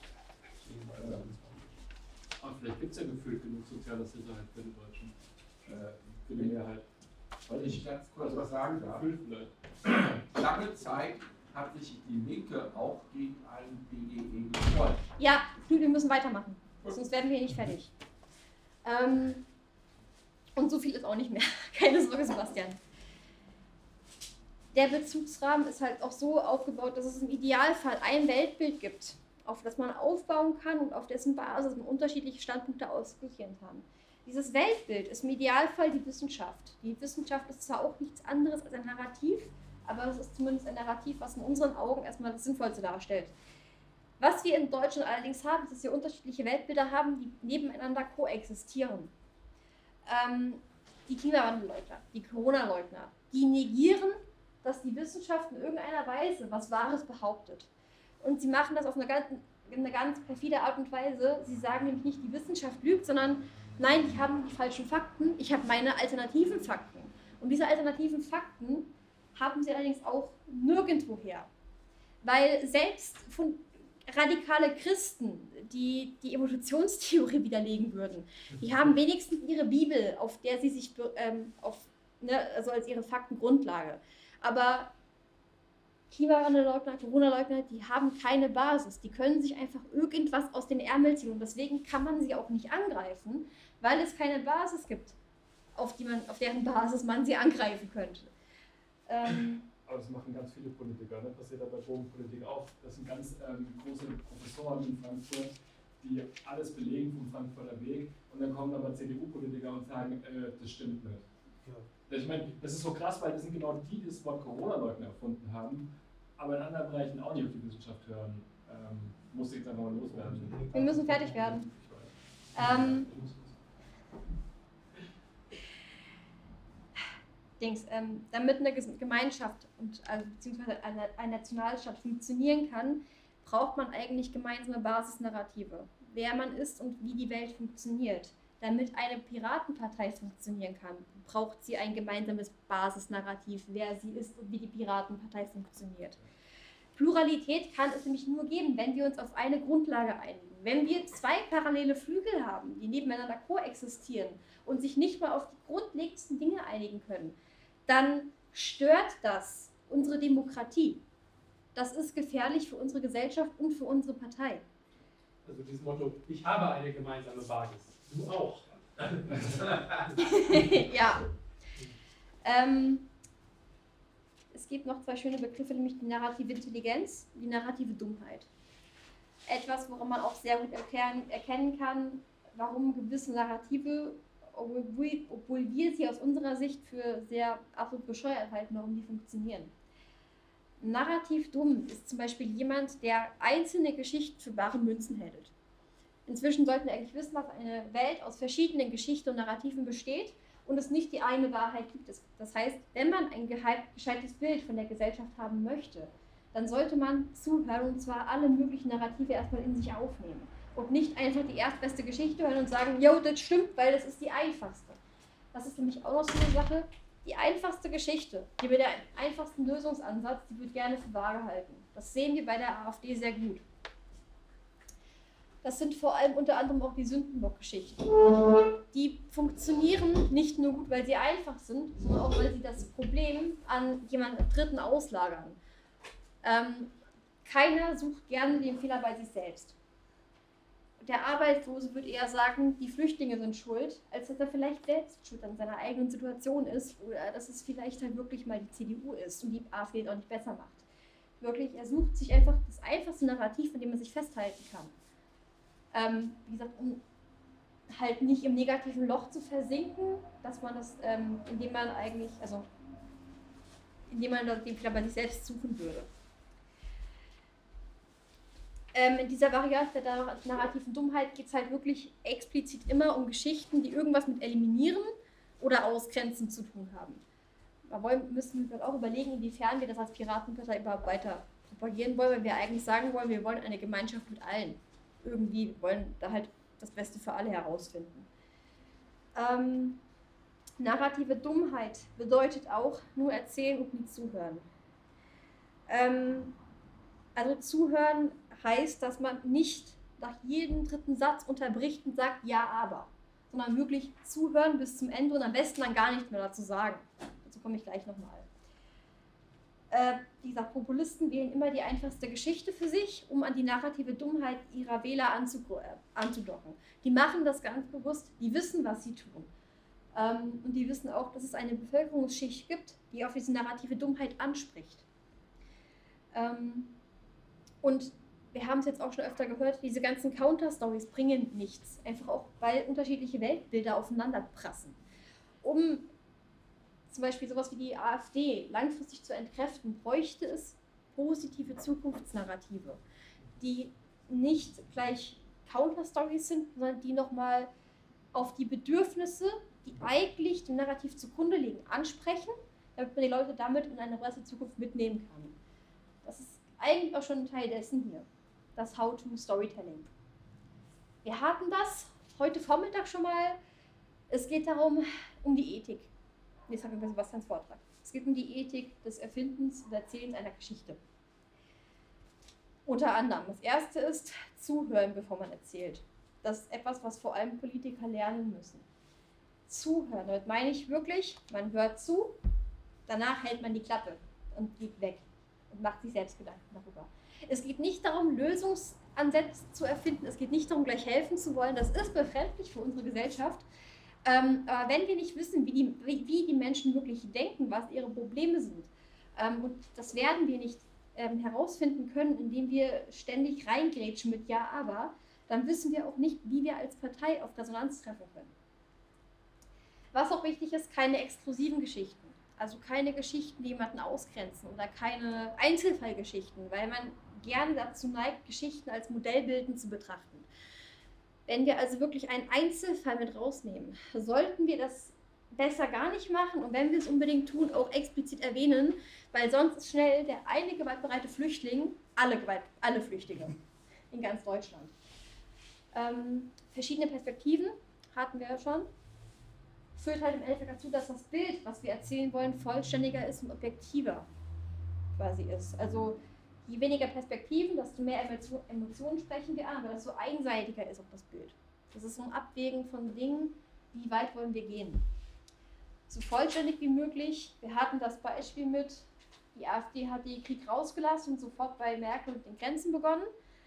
[SPEAKER 7] Aber vielleicht gibt es ja gefühlt genug soziale Sicherheit für die Deutschen.
[SPEAKER 2] Äh,
[SPEAKER 7] Für die Mehrheit.
[SPEAKER 2] Weil ich ganz kurz was sagen darf.
[SPEAKER 7] Gefühlt vielleicht.
[SPEAKER 2] Lange Zeit hat sich die Linke auch gegen ein B G E gefreut.
[SPEAKER 1] Ja, wir müssen weitermachen. Sonst werden wir hier nicht fertig. Ähm, und so viel ist auch nicht mehr. Keine Sorge, Sebastian. Der Bezugsrahmen ist halt auch so aufgebaut, dass es im Idealfall ein Weltbild gibt, auf das man aufbauen kann und auf dessen Basis man unterschiedliche Standpunkte ausprobieren kann. Dieses Weltbild ist im Idealfall die Wissenschaft. Die Wissenschaft ist zwar auch nichts anderes als ein Narrativ, aber es ist zumindest ein Narrativ, was in unseren Augen erstmal das Sinnvollste darstellt. Was wir in Deutschland allerdings haben, ist, dass wir unterschiedliche Weltbilder haben, die nebeneinander koexistieren. Ähm, die Klimawandelleugner, die Corona-Leugner, die negieren, dass die Wissenschaft in irgendeiner Weise was Wahres behauptet. Und sie machen das auf eine ganz, eine ganz perfide Art und Weise. Sie sagen nämlich nicht, die Wissenschaft lügt, sondern nein, die haben die falschen Fakten, ich habe meine alternativen Fakten. Und diese alternativen Fakten haben sie allerdings auch nirgendwo her. Weil selbst von radikale Christen, die die Evolutionstheorie widerlegen würden, die haben wenigstens ihre Bibel, auf der sie sich, ähm, auf, ne, also als ihre Faktengrundlage. Aber Klimawandelleugner, Corona-Leugner, die haben keine Basis. Die können sich einfach irgendwas aus den Ärmeln ziehen. Und deswegen kann man sie auch nicht angreifen, weil es keine Basis gibt, auf, die man, auf deren Basis man sie angreifen könnte. Ähm,
[SPEAKER 7] Aber das machen ganz viele Politiker, ne? Passiert da bei Bogenpolitik auch. Das sind ganz ähm, große Professoren in Frankfurt, die alles belegen vom Frankfurter Weg. Und dann kommen aber C D U-Politiker und sagen, äh, das stimmt nicht. Ja. Ich meine, das ist so krass, weil das sind genau die, die das Wort Corona-Leugner erfunden haben, aber in anderen Bereichen auch nicht auf die Wissenschaft hören. Ähm, muss ich jetzt einfach mal loswerden.
[SPEAKER 1] Wir müssen fertig werden. Ähm, Dings, ähm, damit eine Gemeinschaft und also, beziehungsweise eine, ein Nationalstaat funktionieren kann, braucht man eigentlich gemeinsame Basisnarrative. Wer man ist und wie die Welt funktioniert. Damit eine Piratenpartei funktionieren kann, braucht sie ein gemeinsames Basisnarrativ, wer sie ist und wie die Piratenpartei funktioniert. Pluralität kann es nämlich nur geben, wenn wir uns auf eine Grundlage einigen. Wenn wir zwei parallele Flügel haben, die nebeneinander koexistieren und sich nicht mal auf die grundlegendsten Dinge einigen können, dann stört das unsere Demokratie. Das ist gefährlich für unsere Gesellschaft und für unsere Partei.
[SPEAKER 8] Also dieses Motto, ich habe eine gemeinsame Basis. Du auch.
[SPEAKER 1] Ja. Ähm, es gibt noch zwei schöne Begriffe, nämlich die narrative Intelligenz und die narrative Dummheit. Etwas, woran man auch sehr gut erklären, erkennen kann, warum gewisse Narrative, obwohl wir, obwohl wir sie aus unserer Sicht für sehr absolut bescheuert halten, warum die funktionieren. Narrativ dumm ist zum Beispiel jemand, der einzelne Geschichten für bare Münzen hält. Inzwischen sollten wir eigentlich wissen, dass eine Welt aus verschiedenen Geschichten und Narrativen besteht und es nicht die eine Wahrheit gibt. Das heißt, wenn man ein gescheites Bild von der Gesellschaft haben möchte, dann sollte man zuhören und zwar alle möglichen Narrative erstmal in sich aufnehmen und nicht einfach die erstbeste Geschichte hören und sagen, jo, das stimmt, weil das ist die einfachste. Das ist nämlich auch noch so eine Sache. Die einfachste Geschichte, die mit dem einfachsten Lösungsansatz, die wird gerne für wahr gehalten. Das sehen wir bei der AfD sehr gut. Das sind vor allem unter anderem auch die Sündenbock-Geschichten. Die funktionieren nicht nur gut, weil sie einfach sind, sondern auch, weil sie das Problem an jemanden Dritten auslagern. Ähm, keiner sucht gerne den Fehler bei sich selbst. Der Arbeitslose wird eher sagen, die Flüchtlinge sind schuld, als dass er vielleicht selbst schuld an seiner eigenen Situation ist oder dass es vielleicht halt wirklich mal die C D U ist und die AfD es auch nicht besser macht. Wirklich, er sucht sich einfach das einfachste Narrativ, an dem man sich festhalten kann. Ähm, wie gesagt, um halt nicht im negativen Loch zu versinken, dass man das, ähm, indem man eigentlich, also indem man den Fehler bei sich selbst suchen würde. Ähm, in dieser Variante der narrativen Dummheit geht es halt wirklich explizit immer um Geschichten, die irgendwas mit Eliminieren oder Ausgrenzen zu tun haben. Da wollen, müssen wir auch überlegen, inwiefern wir das als Piratenpartei überhaupt weiter propagieren wollen, weil wir eigentlich sagen wollen, wir wollen eine Gemeinschaft mit allen. Irgendwie wollen da halt das Beste für alle herausfinden. Ähm, narrative Dummheit bedeutet auch nur erzählen und nie zuhören. Ähm, also zuhören heißt, dass man nicht nach jedem dritten Satz unterbricht und sagt, ja, aber, sondern wirklich zuhören bis zum Ende und am besten dann gar nichts mehr dazu sagen. Dazu komme ich gleich nochmal. Äh, wie gesagt, Populisten wählen immer die einfachste Geschichte für sich, um an die narrative Dummheit ihrer Wähler anzudocken. Die machen das ganz bewusst, die wissen, was sie tun. Ähm, und die wissen auch, dass es eine Bevölkerungsschicht gibt, die auf diese narrative Dummheit anspricht. Ähm, und wir haben es jetzt auch schon öfter gehört, diese ganzen Counter-Stories bringen nichts. Einfach auch, weil unterschiedliche Weltbilder aufeinander prassen. Um zum Beispiel sowas wie die AfD langfristig zu entkräften, bräuchte es positive Zukunftsnarrative, die nicht gleich Counter-Stories sind, sondern die nochmal auf die Bedürfnisse, die eigentlich dem Narrativ zugrunde liegen, ansprechen, damit man die Leute damit in eine bessere Zukunft mitnehmen kann. Das ist eigentlich auch schon ein Teil dessen hier. Das How-to-Storytelling. Wir hatten das heute Vormittag schon mal. Es geht darum, um die Ethik. Jetzt haben wir Sebastians Vortrag. Es geht um die Ethik des Erfindens und Erzählens einer Geschichte. Unter anderem. Das erste ist zuhören, bevor man erzählt. Das ist etwas, was vor allem Politiker lernen müssen. Zuhören. Damit meine ich wirklich, man hört zu, danach hält man die Klappe und geht weg und macht sich selbst Gedanken darüber. Es geht nicht darum, Lösungsansätze zu erfinden. Es geht nicht darum, gleich helfen zu wollen. Das ist befremdlich für unsere Gesellschaft. Ähm, aber wenn wir nicht wissen, wie die, wie, wie die Menschen wirklich denken, was ihre Probleme sind, ähm, und das werden wir nicht ähm, herausfinden können, indem wir ständig reingrätschen mit Ja, aber, dann wissen wir auch nicht, wie wir als Partei auf Resonanz treffen können. Was auch wichtig ist, keine exklusiven Geschichten. Also keine Geschichten, die jemanden ausgrenzen oder keine Einzelfallgeschichten, weil man gerne dazu neigt, Geschichten als Modellbilden zu betrachten. Wenn wir also wirklich einen Einzelfall mit rausnehmen, sollten wir das besser gar nicht machen und wenn wir es unbedingt tun, auch explizit erwähnen, weil sonst ist schnell der eine gewaltbereite Flüchtling, alle, Gewalt, alle Flüchtlinge in ganz Deutschland. Ähm, verschiedene Perspektiven hatten wir ja schon. Führt halt im Endeffekt dazu, dass das Bild, was wir erzählen wollen, vollständiger ist und objektiver quasi ist. Also je weniger Perspektiven, desto mehr Emotionen sprechen wir an, aber desto einseitiger ist auch das Bild. Das ist so ein Abwägen von Dingen, wie weit wollen wir gehen. So vollständig wie möglich. Wir hatten das Beispiel mit, die AfD hat den Krieg rausgelassen und sofort bei Merkel mit den Grenzen begonnen.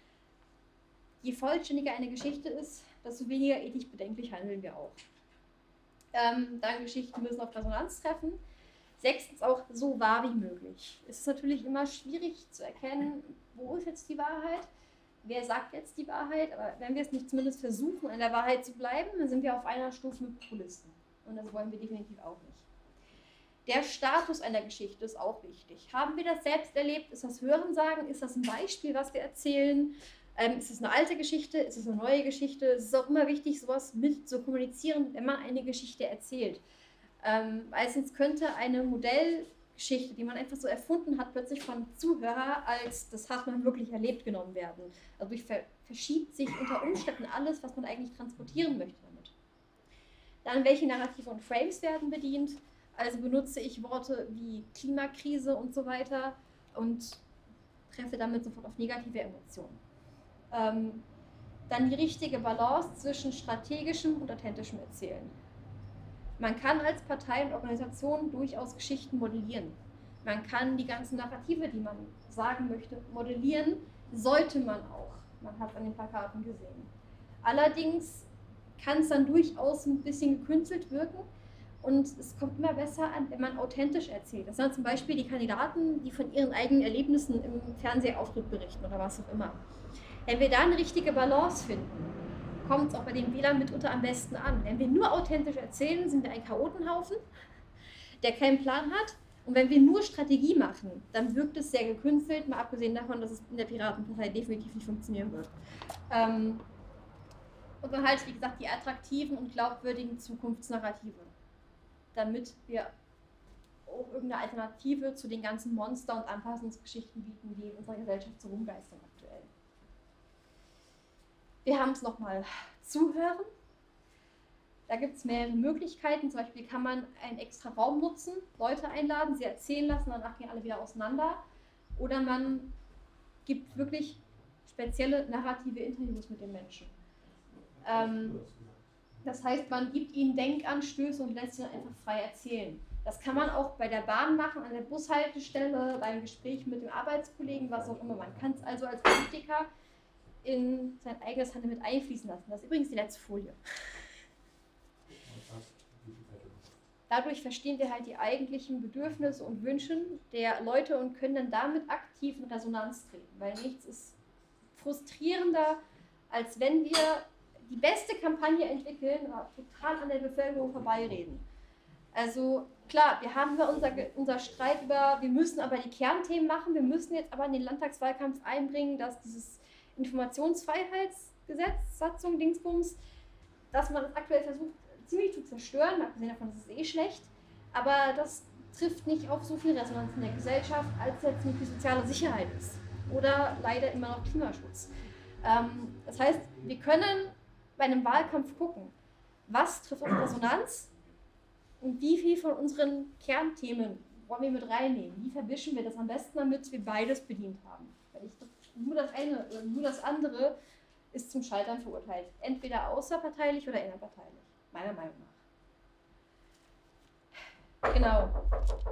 [SPEAKER 1] Je vollständiger eine Geschichte ist, desto weniger ethisch bedenklich handeln wir auch. Ähm, dann Geschichten müssen auf Resonanz treffen. Sechstens auch so wahr wie möglich. Es ist natürlich immer schwierig zu erkennen, wo ist jetzt die Wahrheit, wer sagt jetzt die Wahrheit, aber wenn wir es nicht zumindest versuchen, an der Wahrheit zu bleiben, dann sind wir auf einer Stufe mit Populisten. Und das wollen wir definitiv auch nicht. Der Status einer Geschichte ist auch wichtig. Haben wir das selbst erlebt? Ist das Hörensagen? Ist das ein Beispiel, was wir erzählen? Ähm, ist es eine alte Geschichte? Ist es eine neue Geschichte? Es ist auch immer wichtig, sowas mit zu kommunizieren, wenn man eine Geschichte erzählt. Ähm, weil sonst könnte eine Modellgeschichte, die man einfach so erfunden hat, plötzlich vom Zuhörer als das hat man wirklich erlebt genommen werden. Also durch ver verschiebt sich unter Umständen alles, was man eigentlich transportieren möchte damit. Dann, welche Narrative und Frames werden bedient? Also benutze ich Worte wie Klimakrise und so weiter und treffe damit sofort auf negative Emotionen. Ähm, dann die richtige Balance zwischen strategischem und authentischem Erzählen. Man kann als Partei und Organisation durchaus Geschichten modellieren. Man kann die ganzen Narrative, die man sagen möchte, modellieren, sollte man auch. Man hat es an den Plakaten gesehen. Allerdings kann es dann durchaus ein bisschen gekünstelt wirken und es kommt immer besser an, wenn man authentisch erzählt. Das sind zum Beispiel die Kandidaten, die von ihren eigenen Erlebnissen im Fernsehauftritt berichten oder was auch immer. Wenn wir da eine richtige Balance finden, kommt es auch bei den Wählern mitunter am besten an. Wenn wir nur authentisch erzählen, sind wir ein Chaotenhaufen, der keinen Plan hat Und wenn wir nur Strategie machen, dann wirkt es sehr gekünstelt, mal abgesehen davon, dass es in der Piratenpartei definitiv nicht funktionieren wird. Ähm, und dann halt, wie gesagt, die attraktiven und glaubwürdigen Zukunftsnarrative, damit wir auch irgendeine Alternative zu den ganzen Monster- und Anpassungsgeschichten bieten, die in unserer Gesellschaft so rumgeistern aktuell. Wir haben es nochmal zuhören. Da gibt es mehrere Möglichkeiten. Zum Beispiel kann man einen extra Raum nutzen, Leute einladen, sie erzählen lassen, danach gehen alle wieder auseinander. Oder man gibt wirklich spezielle narrative Interviews mit den Menschen. Ähm, das heißt, man gibt ihnen Denkanstöße und lässt sie dann einfach frei erzählen. Das kann man auch bei der Bahn machen, an der Bushaltestelle, beim Gespräch mit dem Arbeitskollegen, was auch immer. Man kann es also als Politiker in sein eigenes Handeln mit einfließen lassen. Das ist übrigens die letzte Folie. Dadurch verstehen wir halt die eigentlichen Bedürfnisse und Wünsche der Leute und können dann damit aktiv in Resonanz treten, weil nichts ist frustrierender, als wenn wir die beste Kampagne entwickeln, aber total an der Bevölkerung vorbeireden. Also klar, wir haben über unser, unser Streit über, wir müssen aber die Kernthemen machen, wir müssen jetzt aber in den Landtagswahlkampf einbringen, dass dieses Informationsfreiheitsgesetz, Satzung, Dingsbums, dass man das aktuell versucht, ziemlich zu zerstören, abgesehen davon, das ist eh schlecht, aber das trifft nicht auf so viel Resonanz in der Gesellschaft, als jetzt nicht die soziale Sicherheit ist. Oder leider immer noch Klimaschutz. Ähm, das heißt, wir können bei einem Wahlkampf gucken, was trifft auf Resonanz und wie viel von unseren Kernthemen wollen wir mit reinnehmen. Wie verwischen wir das am besten, damit wir beides bedient haben. Weil ich, nur das eine oder nur das andere ist zum Scheitern verurteilt. Entweder außerparteilich oder innerparteilich. Meiner Meinung nach. Genau.